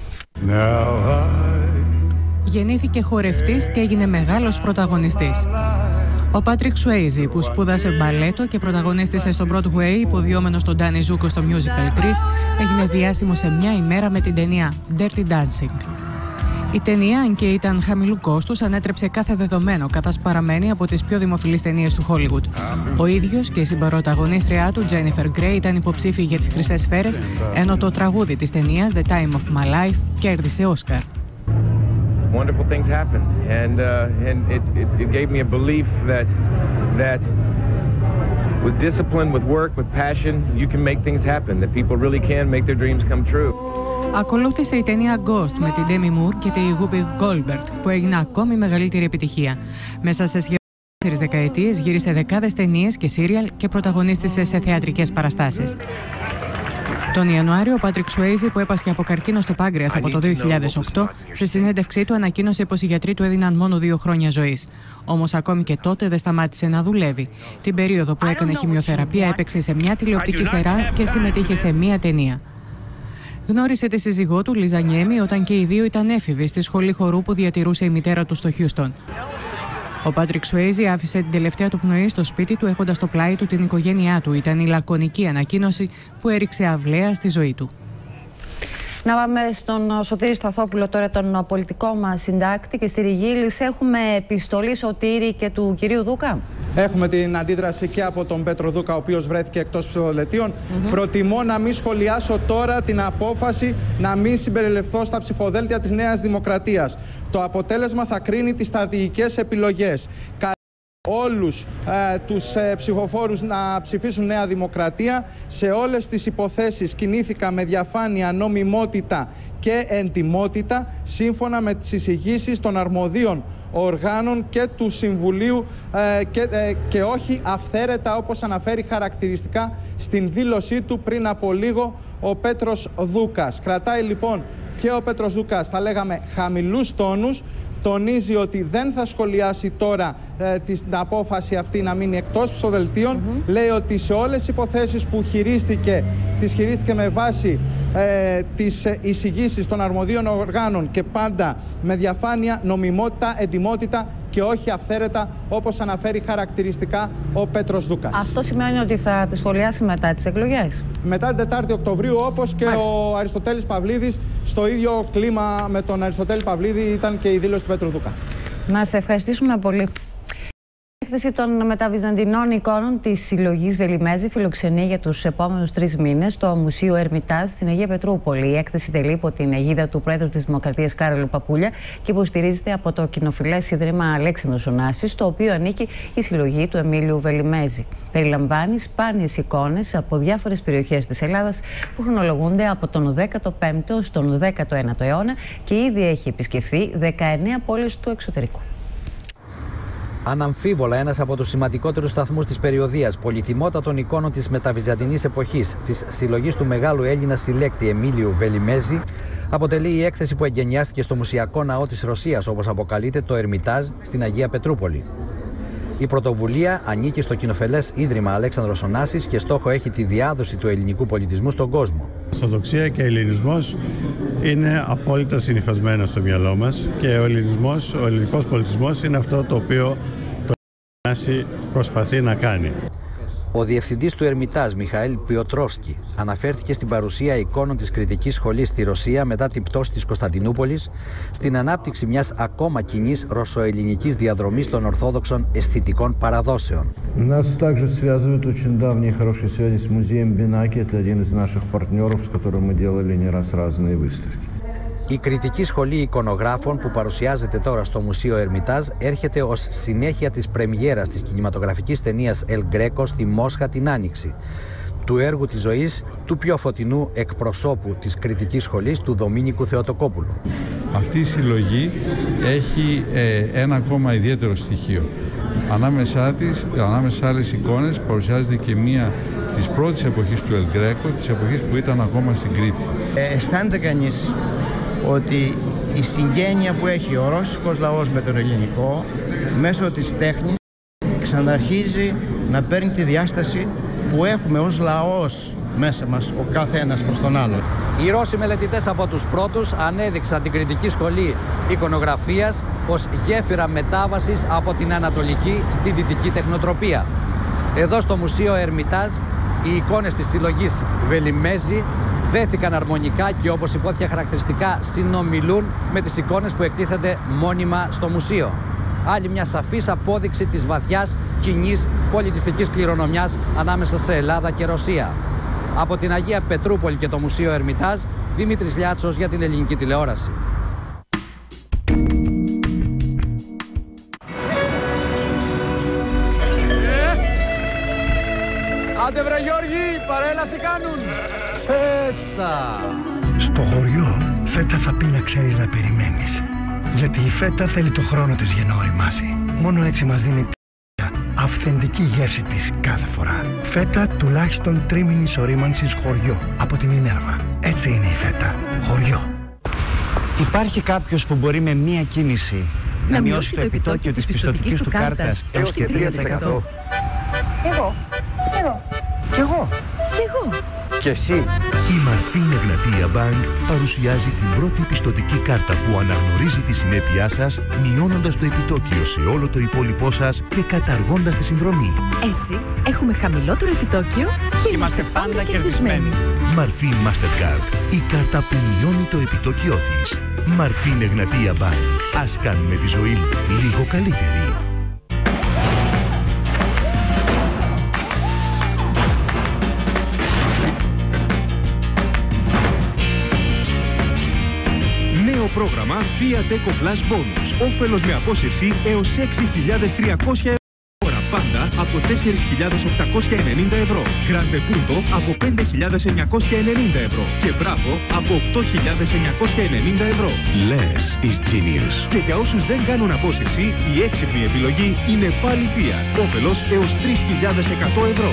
Γεννήθηκε χορευτής και έγινε μεγάλος πρωταγωνιστής. Ο Πάτρικ Σουέιζι, που σπούδασε μπαλέτο και πρωταγωνίστησε στο Broadway υποδιόμενο στον Ντάνι Ζούκο στο musical Grease, έγινε διάσημο σε μια ημέρα με την ταινία Dirty Dancing. Η ταινία, αν και ήταν χαμηλού κόστους, ανέτρεψε κάθε δεδομένο, καθώς παραμένει από τις πιο δημοφιλείς ταινίες του Hollywood. Ο ίδιος και η συμπαροταγωνίστριά του, Jennifer Grey, ήταν υποψήφιοι για τις Χρυσές Σφαίρες, ενώ το τραγούδι της ταινίας The Time of My Life κέρδισε Όσκαρ. Wonderful things happen, and uh, and it, it it gave me a belief that that with discipline, with work, with passion, you can make things happen. That people really can make their dreams come true. Ακολούθησε η ταινία Ghost με την Demi Moore και τη Whoopi Goldberg, που έγινε ακόμη μεγαλύτερη επιτυχία. Μέσα σε σχεδόν τέσσερις δεκαετίες γύρισε δεκάδες ταινίες και σύριαλ και πρωταγωνίστησε σε θεατρικές παραστάσεις. Τον Ιανουάριο, ο Πάτρικ Σουέιζι, που έπασχε από καρκίνο στο πάγκρεας από το δύο χιλιάδες οκτώ, σε συνέντευξή του ανακοίνωσε πως οι γιατροί του έδιναν μόνο δύο χρόνια ζωής. Όμως ακόμη και τότε δεν σταμάτησε να δουλεύει. Την περίοδο που έκανε χημειοθεραπεία έπαιξε σε μια τηλεοπτική σειρά και συμμετείχε σε μια ταινία. Γνώρισε τη σύζυγό του, Λίζα Νιέμι, όταν και οι δύο ήταν έφηβοι στη σχολή χορού που διατηρούσε η μητέρα του στο Χιούστον. Ο Πάτρικ Σουέιζι άφησε την τελευταία του πνοή στο σπίτι του, έχοντας στο πλάι του την οικογένειά του. Ήταν η λακωνική ανακοίνωση που έριξε αυλαία στη ζωή του. Να πάμε στον Σωτήρη Σταθόπουλο τώρα, τον πολιτικό μας συντάκτη, και στη Ριγίλης έχουμε επιστολή, Σωτήρη, και του κυρίου Δούκα. Έχουμε την αντίδραση και από τον Πέτρο Δούκα, ο οποίος βρέθηκε εκτός ψηφοδελτίων. Mm-hmm. Προτιμώ να μην σχολιάσω τώρα την απόφαση να μην συμπεριληφθώ στα ψηφοδέλτια της Νέας Δημοκρατίας. Το αποτέλεσμα θα κρίνει τις στρατηγικές επιλογές. Όλους ε, τους ε, ψηφοφόρους να ψηφίσουν Νέα Δημοκρατία. Σε όλες τις υποθέσεις κινήθηκα με διαφάνεια, νομιμότητα και εντιμότητα, σύμφωνα με τις εισηγήσεις των αρμοδίων οργάνων και του Συμβουλίου ε, και, ε, και όχι αυθαίρετα, όπως αναφέρει χαρακτηριστικά στην δήλωσή του πριν από λίγο ο Πέτρος Δούκας. Κρατάει λοιπόν και ο Πέτρος Δούκας, θα λέγαμε, χαμηλούς τόνους. Τονίζει ότι δεν θα σχολιάσει τώρα ε, την απόφαση αυτή να μείνει εκτός ψηφοδελτίων. Mm-hmm. Λέει ότι σε όλες τις υποθέσεις που χειρίστηκε, τις χειρίστηκε με βάση ε, τις εισηγήσεις των αρμοδίων οργάνων και πάντα με διαφάνεια, νομιμότητα, εντιμότητα και όχι αυθαίρετα, όπως αναφέρει χαρακτηριστικά ο Πέτρος Δούκας. Αυτό σημαίνει ότι θα τη σχολιάσει μετά τις εκλογές. Μετά την Τετάρτη Οκτωβρίου, όπως και Μάλιστα. ο Αριστοτέλης Παυλίδης, στο ίδιο κλίμα με τον Αριστοτέλη Παυλίδη ήταν και η δήλωση του Πέτρου Δούκα. Να σε ευχαριστήσουμε πολύ. Η έκθεση των μεταβυζαντινών εικόνων της συλλογής Βελιμέζη φιλοξενεί για τους επόμενους τρεις μήνες στο Μουσείο Ερμητάζ στην Αγία Πετρούπολη. Η έκθεση τελεί υπό την αιγίδα του Πρόεδρου της Δημοκρατίας Κάρολου Παπούλια και υποστηρίζεται από το κοινοφιλές Ίδρυμα Αλέξανδρος Ωνάσης, στο οποίο ανήκει η συλλογή του Εμίλιου Βελιμέζη. Περιλαμβάνει σπάνιες εικόνες από διάφορες περιοχές της Ελλάδας που χρονολογούνται από τον δέκατο πέμπτο έως τον δέκατο ένατο αιώνα και ήδη έχει επισκεφθεί δεκαεννέα πόλεις του εξωτερικού. Αναμφίβολα ένας από τους σημαντικότερους σταθμούς της περιοδίας, πολυτιμότατων εικόνων της μεταβυζαντινής εποχής, της συλλογής του μεγάλου Έλληνα συλλέκτη Εμίλιου Βελιμέζη, αποτελεί η έκθεση που εγκαινιάστηκε στο Μουσιακό Ναό της Ρωσίας, όπως αποκαλείται, το Ερμητάζ στην Αγία Πετρούπολη. Η πρωτοβουλία ανήκει στο κοινοφελές Ίδρυμα Αλέξανδρος Ωνάσης και στόχο έχει τη διάδοση του ελληνικού πολιτισμού στον κόσμο. Η Ορθοδοξία και ο ελληνισμός είναι απόλυτα συνυφασμένα στο μυαλό μας και ο ελληνισμός, ο ελληνικός πολιτισμός είναι αυτό το οποίο το Ωνάση προσπαθεί να κάνει. Ο διευθυντής του Ερμητάζ, Μιχαήλ Πιοτρόφσκι, αναφέρθηκε στην παρουσία εικόνων της Κρητικής Σχολής στη Ρωσία μετά την πτώση της Κωνσταντινούπολης, στην ανάπτυξη μιας ακόμα κοινής ρωσοελληνικής διαδρομής των ορθόδοξων αισθητικών παραδόσεων. Нас также связывают очень давние хорошие связи с музеем Бенаки. Это один из наших партнеров, с которым мы делали не раз разные выставки. Η Κρητική Σχολή Εικονογράφων που παρουσιάζεται τώρα στο Μουσείο Ερμητάζ έρχεται ως συνέχεια της πρεμιέρας της κινηματογραφικής ταινίας El Greco στη Μόσχα την Άνοιξη, του έργου της ζωής του πιο φωτεινού εκπροσώπου της Κρητικής Σχολής, του Δομήνικου Θεοτοκόπουλου. Αυτή η συλλογή έχει ε, ένα ακόμα ιδιαίτερο στοιχείο. Ανάμεσά της, ανάμεσα σε άλλες εικόνες, παρουσιάζεται και μία της πρώτης εποχής του El Greco, της εποχής που ήταν ακόμα στην Κρήτη. Ε, αισθάνεται κανείς ότι η συγγένεια που έχει ο ρώσικος λαός με τον ελληνικό μέσω της τέχνης ξαναρχίζει να παίρνει τη διάσταση που έχουμε ως λαός μέσα μας, ο κάθε ένας προς τον άλλον. Οι Ρώσοι μελετητές από τους πρώτους ανέδειξαν την Κρητική Σχολή Εικονογραφίας ως γέφυρα μετάβασης από την ανατολική στη δυτική τεχνοτροπία. Εδώ στο Μουσείο Ερμιτάζ οι εικόνες της συλλογής Βελιμέζη δέθηκαν αρμονικά και όπως υπόθηκε χαρακτηριστικά συνομιλούν με τις εικόνες που εκτίθενται μόνιμα στο μουσείο. Άλλη μια σαφής απόδειξη της βαθιάς κοινής πολιτιστικής κληρονομιάς ανάμεσα σε Ελλάδα και Ρωσία. Από την Αγία Πετρούπολη και το Μουσείο Ερμιτάζ, Δημήτρης Λιάτσος για την Ελληνική Τηλεόραση. Άντε βρε Γιώργη, παρέλαση κάνουν! Φέτα! Στο χωριό, φέτα θα πει να ξέρεις να περιμένεις. Γιατί η φέτα θέλει το χρόνο της για να οριμάσει. Μόνο έτσι μας δίνει αυθεντική γεύση της κάθε φορά. Φέτα τουλάχιστον τρίμηνης ορίμανσης χωριό από την Μινέρβα. Έτσι είναι η φέτα. Χωριό. Υπάρχει κάποιος που μπορεί με μία κίνηση να, να μειώσει το επιτόκιο της πιστωτικής του κάρτας έως και τρία τοις εκατό. Εγώ. Κι εγώ. Κι εγώ. Κι εγώ. Και εσύ. Η Marfin Egnatia Bank παρουσιάζει την πρώτη πιστωτική κάρτα που αναγνωρίζει τη συνέπειά σας, μειώνοντας το επιτόκιο σε όλο το υπόλοιπό σας και καταργώντας τη συνδρομή. Έτσι, έχουμε χαμηλότερο επιτόκιο και είμαστε πάντα κερδισμένοι. Marfin Mastercard, η κάρτα που μειώνει το επιτόκιό της. Marfin Egnatia Bank. Ας κάνουμε τη ζωή λίγο καλύτερη. Πρόγραμμα Fiat Eco Plus Bonus. Όφελος με απόσυρση έως έξι χιλιάδες τριακόσια ευρώ. Ώρα πάντα από τέσσερις χιλιάδες οκτακόσια ενενήντα ευρώ. Grande Punto από πέντε χιλιάδες εννιακόσια ενενήντα ευρώ. Και Bravo από οκτώ χιλιάδες εννιακόσια ενενήντα ευρώ. Less is genius. Και για όσους δεν κάνουν απόσυρση, η έξυπνη επιλογή είναι πάλι Fiat. Όφελος έως τρεις χιλιάδες εκατό ευρώ.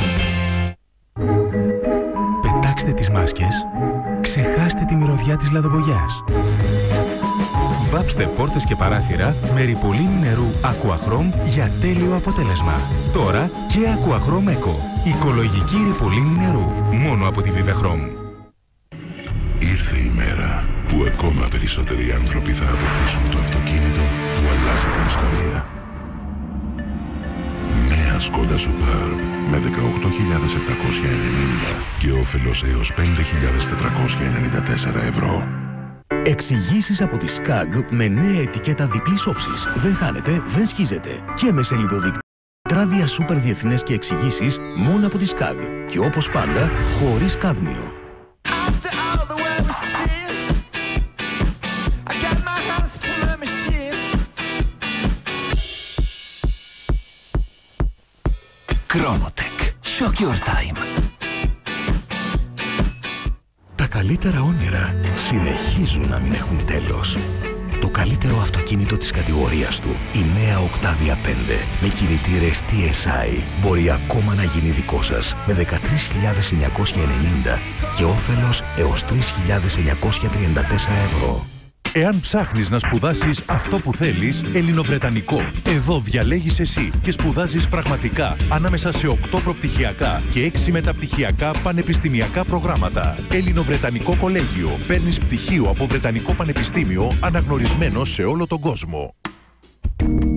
Πετάξτε τις μάσκες. Ξεχάστε τη μυρωδιά της λαδοβογιάς. Βάψτε πόρτες και παράθυρα με ριπολίνη νερού Aquachrom για τέλειο αποτέλεσμα. Τώρα και Aquachrom Eco. Οικολογική ριπολίνη νερού. Μόνο από τη Vivechrom. Ήρθε η μέρα που ακόμα περισσότεροι άνθρωποι θα αποκτήσουν το αυτοκίνητο που αλλάζει την ιστορία. Νέα Skoda Superb με δεκαοκτώ χιλιάδες επτακόσια ενενήντα και όφελος έως πέντε χιλιάδες τετρακόσια ενενήντα τέσσερα ευρώ. Εξηγήσεις από τη σκαγ με νέα ετικέτα διπλής όψης. Δεν χάνεται, δεν σχίζεται. Και με σελίδοδεικτή τράδια σούπερ διεθνές και εξηγήσεις μόνο από τη σκαγ. Και όπως πάντα, χωρίς κάδμιο. Chronotech. Shock your time. Τα καλύτερα όνειρα συνεχίζουν να μην έχουν τέλος. Το καλύτερο αυτοκίνητο της κατηγορίας του, η νέα Octavia πέντε με κινητήρες τι ες άι, μπορεί ακόμα να γίνει δικό σας με δεκατρείς χιλιάδες εννιακόσια ενενήντα και όφελος έως τρεις χιλιάδες εννιακόσια τριάντα τέσσερα ευρώ. Εάν ψάχνεις να σπουδάσεις αυτό που θέλεις, ελληνοβρετανικό. Εδώ διαλέγεις εσύ και σπουδάζεις πραγματικά ανάμεσα σε οκτώ προπτυχιακά και έξι μεταπτυχιακά πανεπιστημιακά προγράμματα. Ελληνοβρετανικό κολέγιο. Παίρνεις πτυχίο από Βρετανικό Πανεπιστήμιο αναγνωρισμένο σε όλο τον κόσμο.